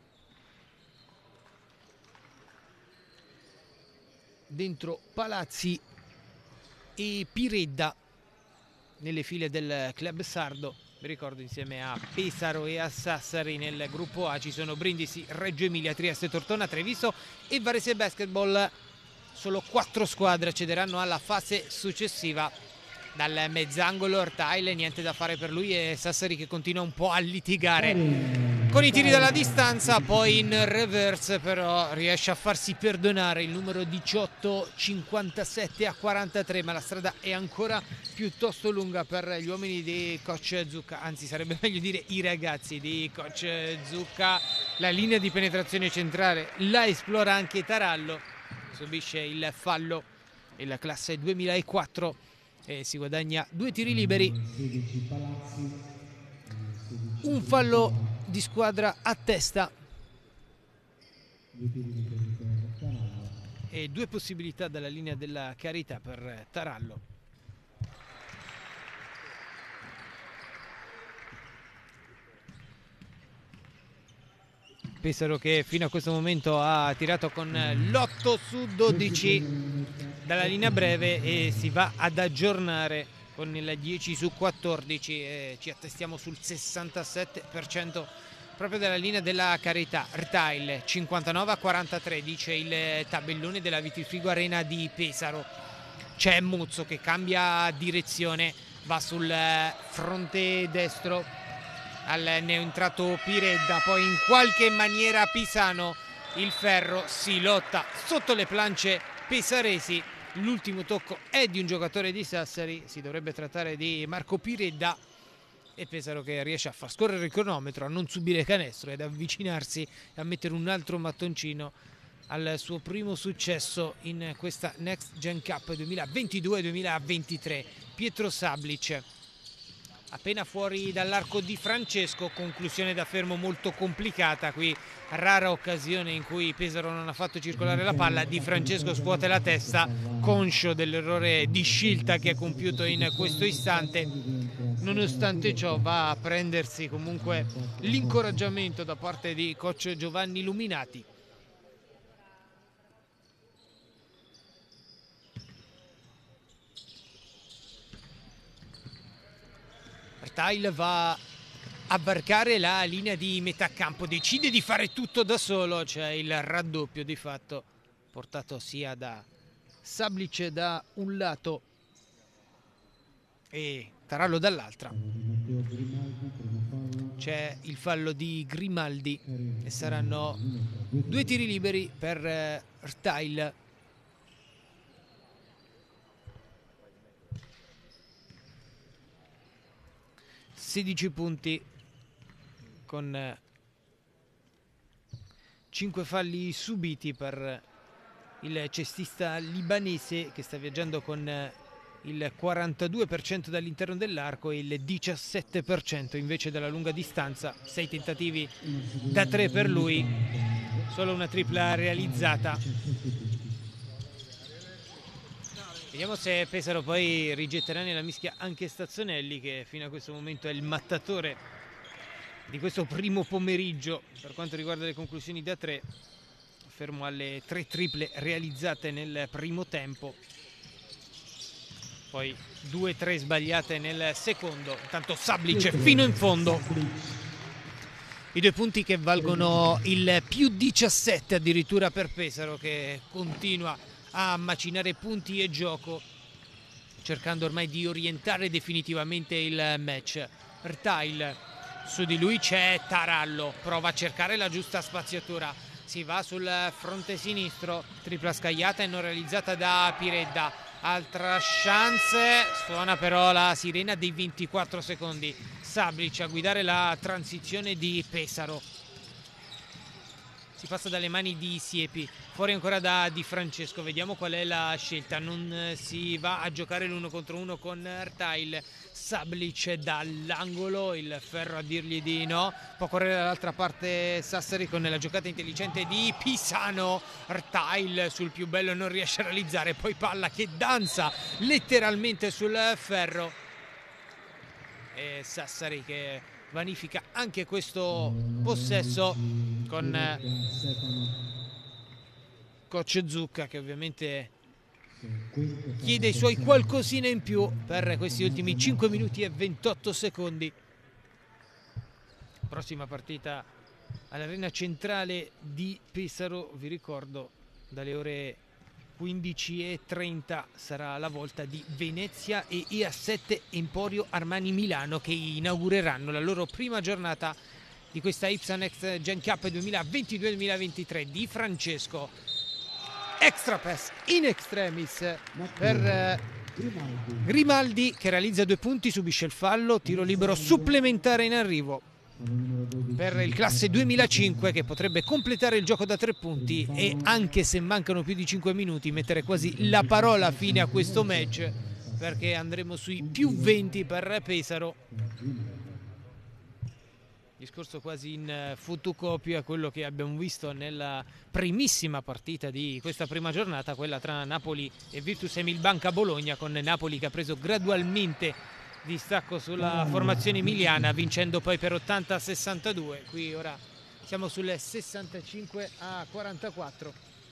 S2: Dentro Palazzi e Piredda nelle file del club sardo. Vi ricordo, insieme a Pesaro e a Sassari nel gruppo A ci sono Brindisi, Reggio Emilia, Trieste, Tortona, Treviso e Varese Basketball. Solo 4 squadre accederanno alla fase successiva. Dal mezzangolo Artail, niente da fare per lui, e Sassari che continua un po' a litigare con i tiri dalla distanza, poi in reverse però riesce a farsi perdonare il numero 18, 57-43, ma la strada è ancora piuttosto lunga per gli uomini di coach Zucca, anzi sarebbe meglio dire i ragazzi di coach Zucca. La linea di penetrazione centrale la esplora anche Tarallo, subisce il fallo, il classe 2004 e si guadagna 2 tiri liberi, un fallo di squadra a testa e 2 possibilità dalla linea della carità per Tarallo. Pesaro che fino a questo momento ha tirato con l'8 su 12 dalla linea breve e si va ad aggiornare con il 10 su 14 e ci attestiamo sul 67% proprio dalla linea della carità. Artail 59-43 dice il tabellone della Vitifrigo Arena di Pesaro. C'è Muzzo che cambia direzione, va sul fronte destro al neoentrato Piredda, poi in qualche maniera Pisano, il ferro si lotta sotto le plance pesaresi. L'ultimo tocco è di un giocatore di Sassari, si dovrebbe trattare di Marco Piredda, e Pesaro che riesce a far scorrere il cronometro, a non subire canestro ed avvicinarsi e a mettere un altro mattoncino al suo primo successo in questa Next Gen Cup 2022-2023. Pietro Sablic appena fuori dall'arco di Francesco, conclusione da fermo molto complicata, qui rara occasione in cui Pesaro non ha fatto circolare la palla. Di Francesco scuote la testa, conscio dell'errore di scelta che ha compiuto in questo istante. Nonostante ciò va a prendersi comunque l'incoraggiamento da parte di coach Giovanni Luminati. Artail va a varcare la linea di metà campo, decide di fare tutto da solo, c'è il raddoppio di fatto portato sia da Sablic da un lato e Tarallo dall'altra. C'è il fallo di Grimaldi e saranno 2 tiri liberi per Artail. (16 punti con 5 falli subiti per il cestista libanese, che sta viaggiando con il 42% dall'interno dell'arco e il 17% invece dalla lunga distanza. 6 tentativi da 3 per lui, solo una tripla realizzata. Vediamo se Pesaro poi rigetterà nella mischia anche Stazzonelli, che fino a questo momento è il mattatore di questo primo pomeriggio per quanto riguarda le conclusioni da 3, fermo alle 3 triple realizzate nel primo tempo, poi 2-3 sbagliate nel secondo. Intanto Sablic fino in fondo, i 2 punti che valgono il più 17 addirittura per Pesaro, che continua a macinare punti e gioco, cercando ormai di orientare definitivamente il match. Artail, su di lui c'è Tarallo, prova a cercare la giusta spaziatura, si va sul fronte sinistro, tripla scagliata e non realizzata da Piredda. Altra chance, suona però la sirena dei 24 secondi. Sablic a guidare la transizione di Pesaro. Si passa dalle mani di Siepi, fuori ancora da Di Francesco. Vediamo qual è la scelta. Non si va a giocare l'1 contro 1 con Artail. Sablic dall'angolo, il ferro a dirgli di no. Può correre dall'altra parte Sassari con la giocata intelligente di Pisano. Artail sul più bello non riesce a realizzare, poi palla che danza letteralmente sul ferro e Sassari che vanifica anche questo possesso con coach Zucca, che ovviamente chiede i suoi qualcosina in più per questi ultimi 5 minuti e 28 secondi. Prossima partita all'Arena Centrale di Pesaro, vi ricordo, dalle ore 15:30 sarà la volta di Venezia e EA7 Emporio Armani Milano, che inaugureranno la loro prima giornata di questa IPSA Next Gen Cup 2022-2023. Di Francesco, extra pass in extremis per Grimaldi, che realizza 2 punti, subisce il fallo, tiro libero supplementare in arrivo per il classe 2005, che potrebbe completare il gioco da 3 punti e, anche se mancano più di 5 minuti, mettere quasi la parola fine a questo match, perché andremo sui più 20 per Pesaro. Discorso quasi in fotocopia a quello che abbiamo visto nella primissima partita di questa prima giornata, quella tra Napoli e Virtus Emilbanca Bologna, con Napoli che ha preso gradualmente distacco sulla formazione emiliana, vincendo poi per 80-62. Qui ora siamo sulle 65-44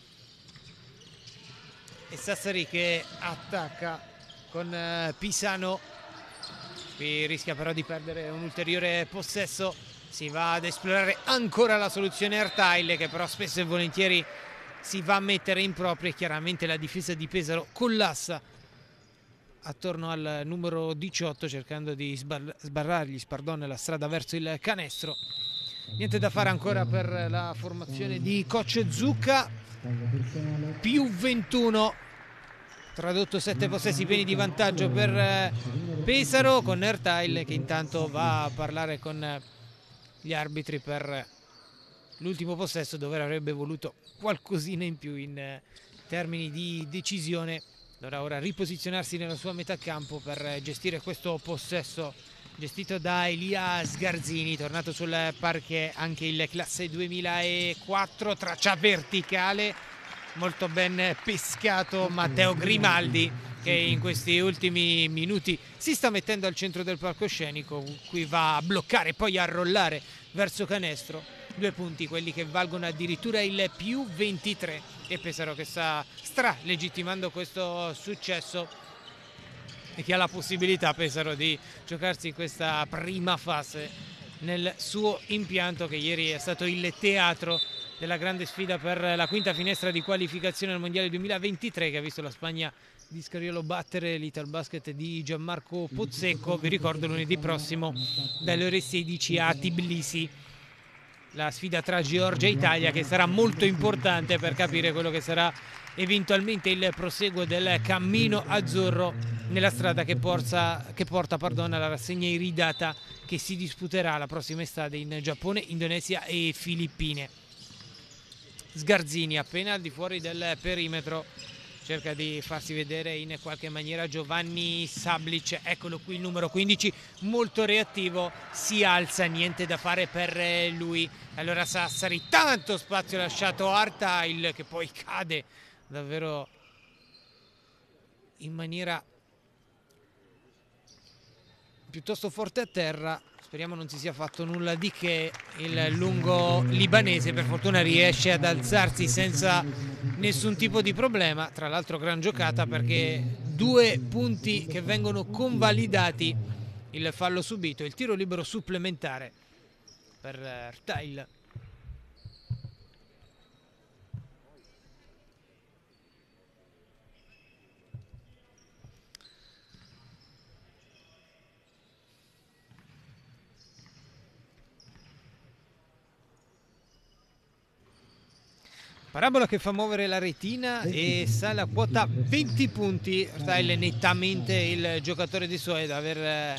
S2: e Sassari che attacca con Pisano. Qui rischia però di perdere un ulteriore possesso. Si va ad esplorare ancora la soluzione Artail, che però spesso e volentieri si va a mettere in proprio, e chiaramente la difesa di Pesaro collassa attorno al numero 18 cercando di sbarrargli la strada verso il canestro. Niente da fare ancora per la formazione di coach Zucca, più 21, tradotto 7 possessi pieni di vantaggio per Pesaro, con Ertail che intanto va a parlare con gli arbitri per l'ultimo possesso, dove avrebbe voluto qualcosina in più in termini di decisione. Dovrà ora riposizionarsi nella sua metà campo per gestire questo possesso gestito da Elia Sgarzini, tornato sul parquet anche il classe 2004, traccia verticale, molto ben pescato Matteo Grimaldi, che in questi ultimi minuti si sta mettendo al centro del palcoscenico, qui va a bloccare e poi a rollare verso canestro. 2 punti, quelli che valgono addirittura il più 23, e Pesaro che sta legittimando questo successo e che ha la possibilità, Pesaro, di giocarsi questa prima fase nel suo impianto, che ieri è stato il teatro della grande sfida per la quinta finestra di qualificazione al Mondiale 2023, che ha visto la Spagna di Scariolo battere l'Italbasket di Gianmarco Pozzecco. Vi ricordo lunedì prossimo dalle ore 16 a Tbilisi la sfida tra Georgia e Italia, che sarà molto importante per capire quello che sarà eventualmente il proseguo del cammino azzurro nella strada che porta alla rassegna iridata che si disputerà la prossima estate in Giappone, Indonesia e Filippine. Sgarzini appena al di fuori del perimetro cerca di farsi vedere in qualche maniera Giovanni Sablic, eccolo qui il numero 15, molto reattivo, si alza, niente da fare per lui. Allora Sassari, tanto spazio lasciato a Ertail, che poi cade davvero in maniera piuttosto forte a terra. Speriamo non si sia fatto nulla di che. Il lungo libanese per fortuna riesce ad alzarsi senza nessun tipo di problema. Tra l'altro gran giocata, perché 2 punti che vengono convalidati, il fallo subito, il tiro libero supplementare per Ertail. Parabola che fa muovere la retina e sale a quota 20 punti. Ertail è nettamente il giocatore di Soed ad aver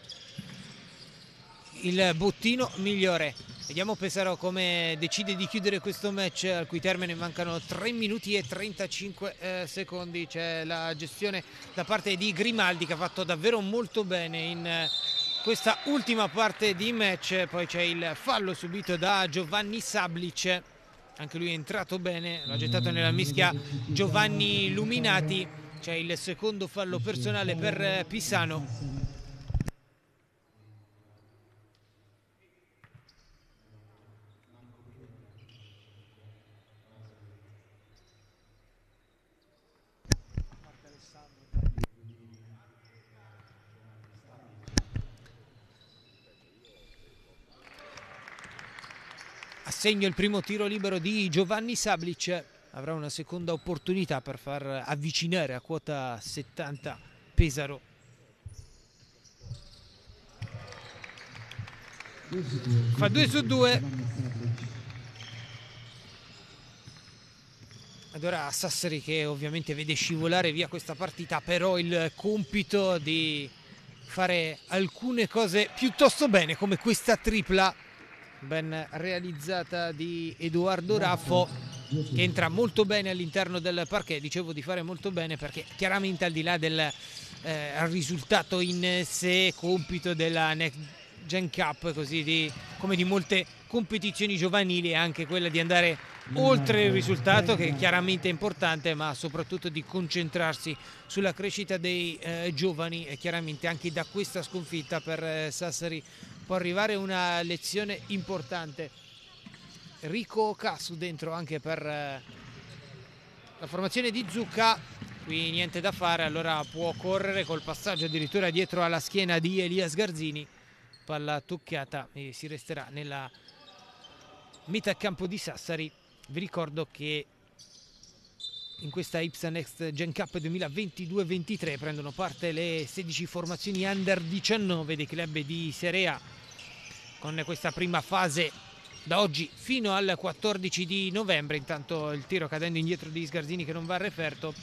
S2: il bottino migliore. Vediamo Pesaro come decide di chiudere questo match, al cui termine mancano 3 minuti e 35 secondi. C'è la gestione da parte di Grimaldi, che ha fatto davvero molto bene in questa ultima parte di match. Poi c'è il fallo subito da Giovanni Sablic, anche lui è entrato bene, l'ha gettato nella mischia Giovanni Luminati. C'è il secondo fallo personale per Pisano. Segno il primo tiro libero di Giovanni Sablic, avrà una seconda opportunità per far avvicinare a quota 70 Pesaro. Fa 2 su 2. Ed ora Sassari, che ovviamente vede scivolare via questa partita, però il compito di fare alcune cose piuttosto bene, come questa tripla ben realizzata di Edoardo Raffo, che entra molto bene all'interno del parquet. Dicevo di fare molto bene perché chiaramente, al di là del risultato in sé, compito della Next Gen Cup, così come di molte competizioni giovanili, è anche quella di andare oltre il risultato, che chiaramente è importante, ma soprattutto di concentrarsi sulla crescita dei giovani. E chiaramente anche da questa sconfitta per Sassari può arrivare una lezione importante. Rico Casu dentro anche per la formazione di Zucca. Qui niente da fare, allora può correre col passaggio addirittura dietro alla schiena di Elia Sgarzini. Palla toccata e si resterà nella metà campo di Sassari. Vi ricordo che in questa IPSA Next Gen Cup 2022-23 prendono parte le 16 formazioni under 19 dei club di Serie A, con questa prima fase da oggi fino al 14 di novembre. Intanto il tiro cadendo indietro di Sgarzini che non va a referto.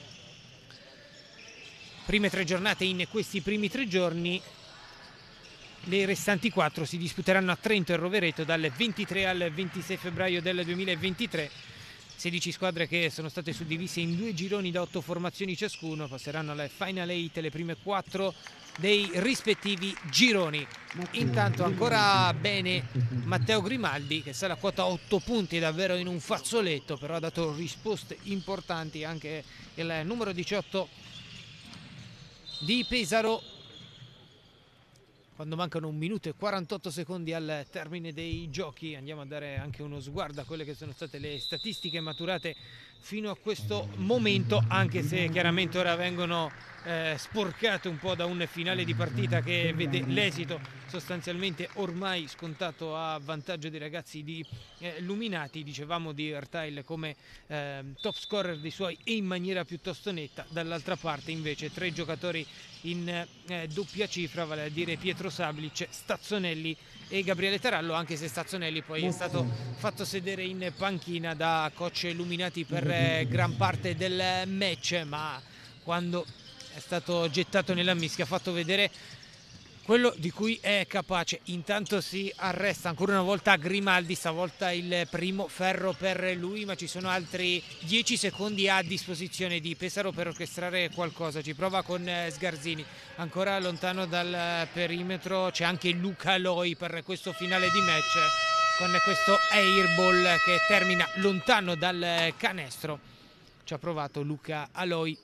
S2: Prime 3 giornate in questi primi 3 giorni. Le restanti 4 si disputeranno a Trento e Rovereto dal 23 al 26 febbraio del 2023. 16 squadre che sono state suddivise in 2 gironi da 8 formazioni ciascuno passeranno alle Final 8, le prime 4 dei rispettivi gironi. Intanto ancora bene Matteo Grimaldi, che sale a quota 8 punti, davvero in un fazzoletto, però ha dato risposte importanti anche il numero 18 di Pesaro. Quando mancano 1 minuto e 48 secondi al termine dei giochi, andiamo a dare anche uno sguardo a quelle che sono state le statistiche maturate fino a questo momento, anche se chiaramente ora vengono sporcate un po' da un finale di partita che vede l'esito sostanzialmente ormai scontato a vantaggio dei ragazzi di Luminati. Dicevamo di Ertail come top scorer dei suoi e in maniera piuttosto netta. Dall'altra parte invece 3 giocatori in doppia cifra, vale a dire Pietro Sablic, Stazzonelli e Gabriele Tarallo, anche se Stazzonelli poi è stato fatto sedere in panchina da coach Luminati per gran parte del match, ma quando è stato gettato nella mischia ha fatto vedere quello di cui è capace. Intanto si arresta ancora una volta Grimaldi, stavolta il primo ferro per lui, ma ci sono altri 10 secondi a disposizione di Pesaro per orchestrare qualcosa. Ci prova con Sgarzini, ancora lontano dal perimetro c'è anche Luca Aloi per questo finale di match, con questo airball che termina lontano dal canestro. Ci ha provato Luca Aloi.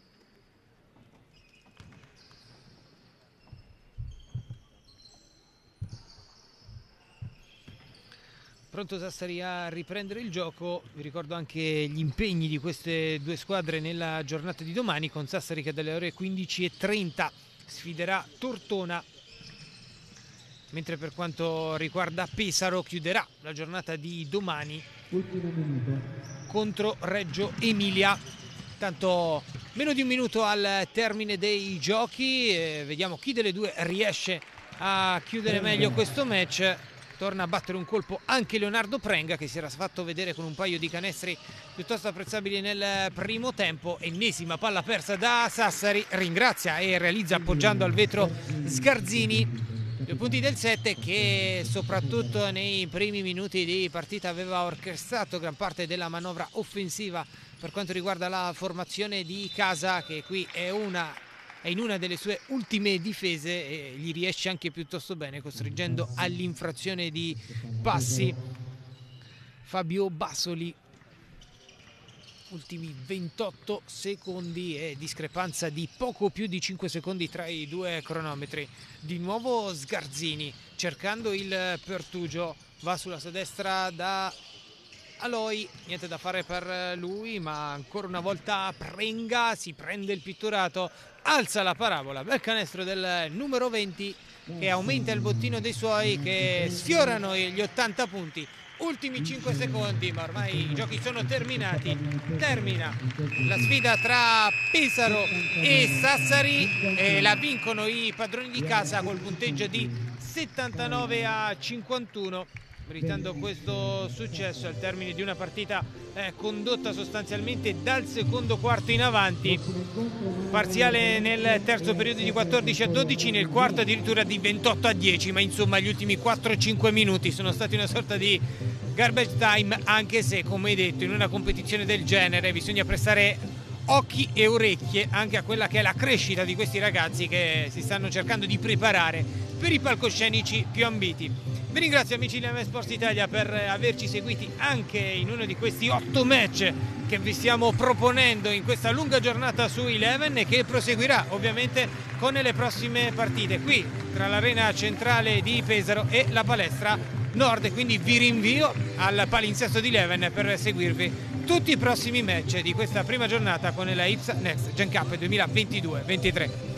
S2: Pronto Sassari a riprendere il gioco. Vi ricordo anche gli impegni di queste 2 squadre nella giornata di domani, con Sassari che dalle ore 15:30 sfiderà Tortona, mentre per quanto riguarda Pesaro chiuderà la giornata di domani contro Reggio Emilia. Tanto meno di 1 minuto al termine dei giochi, vediamo chi delle 2 riesce a chiudere meglio questo match. Torna a battere un colpo anche Leonardo Prenga, che si era fatto vedere con un paio di canestri piuttosto apprezzabili nel primo tempo. Ennesima palla persa da Sassari, ringrazia e realizza appoggiando al vetro Sgarzini. 2 punti del 7, che soprattutto nei primi minuti di partita aveva orchestrato gran parte della manovra offensiva per quanto riguarda la formazione di casa, che qui è in una delle sue ultime difese e gli riesce anche piuttosto bene, costringendo all'infrazione di passi Fabio Bassoli. Ultimi 28 secondi e discrepanza di poco più di 5 secondi tra i 2 cronometri. Di nuovo Sgarzini cercando il pertugio, va sulla sua destra da Aloi, niente da fare per lui, ma ancora una volta Prenga si prende il pitturato, alza la parabola, bel canestro del numero 20 che aumenta il bottino dei suoi, che sfiorano gli 80 punti. Ultimi 5 secondi, ma ormai i giochi sono terminati. Termina la sfida tra Pesaro e Sassari e la vincono i padroni di casa col punteggio di 79-51. Meritando questo successo al termine di una partita condotta sostanzialmente dal secondo quarto in avanti. Parziale nel terzo periodo di 14-12, nel quarto addirittura di 28-10, ma insomma gli ultimi 4-5 minuti sono stati una sorta di garbage time, anche se, come detto, in una competizione del genere bisogna prestare occhi e orecchie anche a quella che è la crescita di questi ragazzi che si stanno cercando di preparare per i palcoscenici più ambiti. Vi ringrazio amici di MS Sports Italia per averci seguiti anche in uno di questi 8 match che vi stiamo proponendo in questa lunga giornata su Eleven, e che proseguirà ovviamente con le prossime partite qui tra l'arena centrale di Pesaro e la palestra nord. Quindi vi rinvio al palinsesto di Eleven per seguirvi tutti i prossimi match di questa prima giornata con la IPSA Next Gen Cup 2022-23.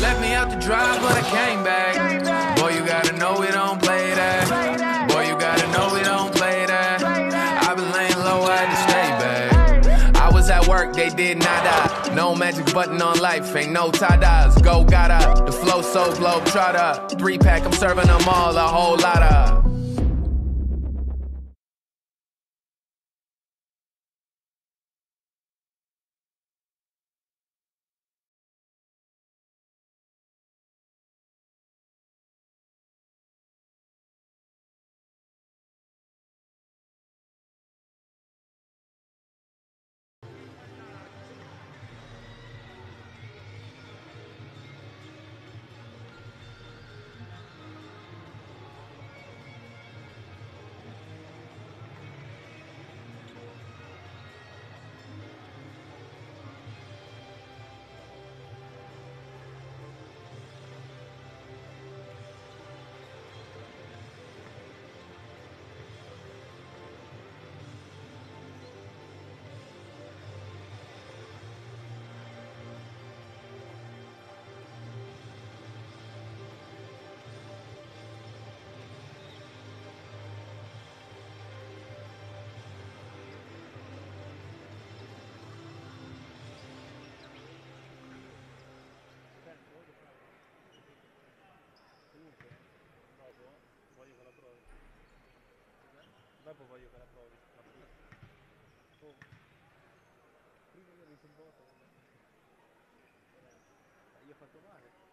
S1: left me out to dry, but I came back. Boy, you gotta know we don't play that. Boy, you gotta know we don't play that. I've been laying low, I had to stay back. I was at work, they did nada. No magic button on life, ain't no tadas. Go gotta, the flow so globe trotter. 3-pack, I'm serving them all, a whole lotta.
S2: Dopo voglio che la provi. Oh. Prima io ho visto un po'. Io ho fatto male.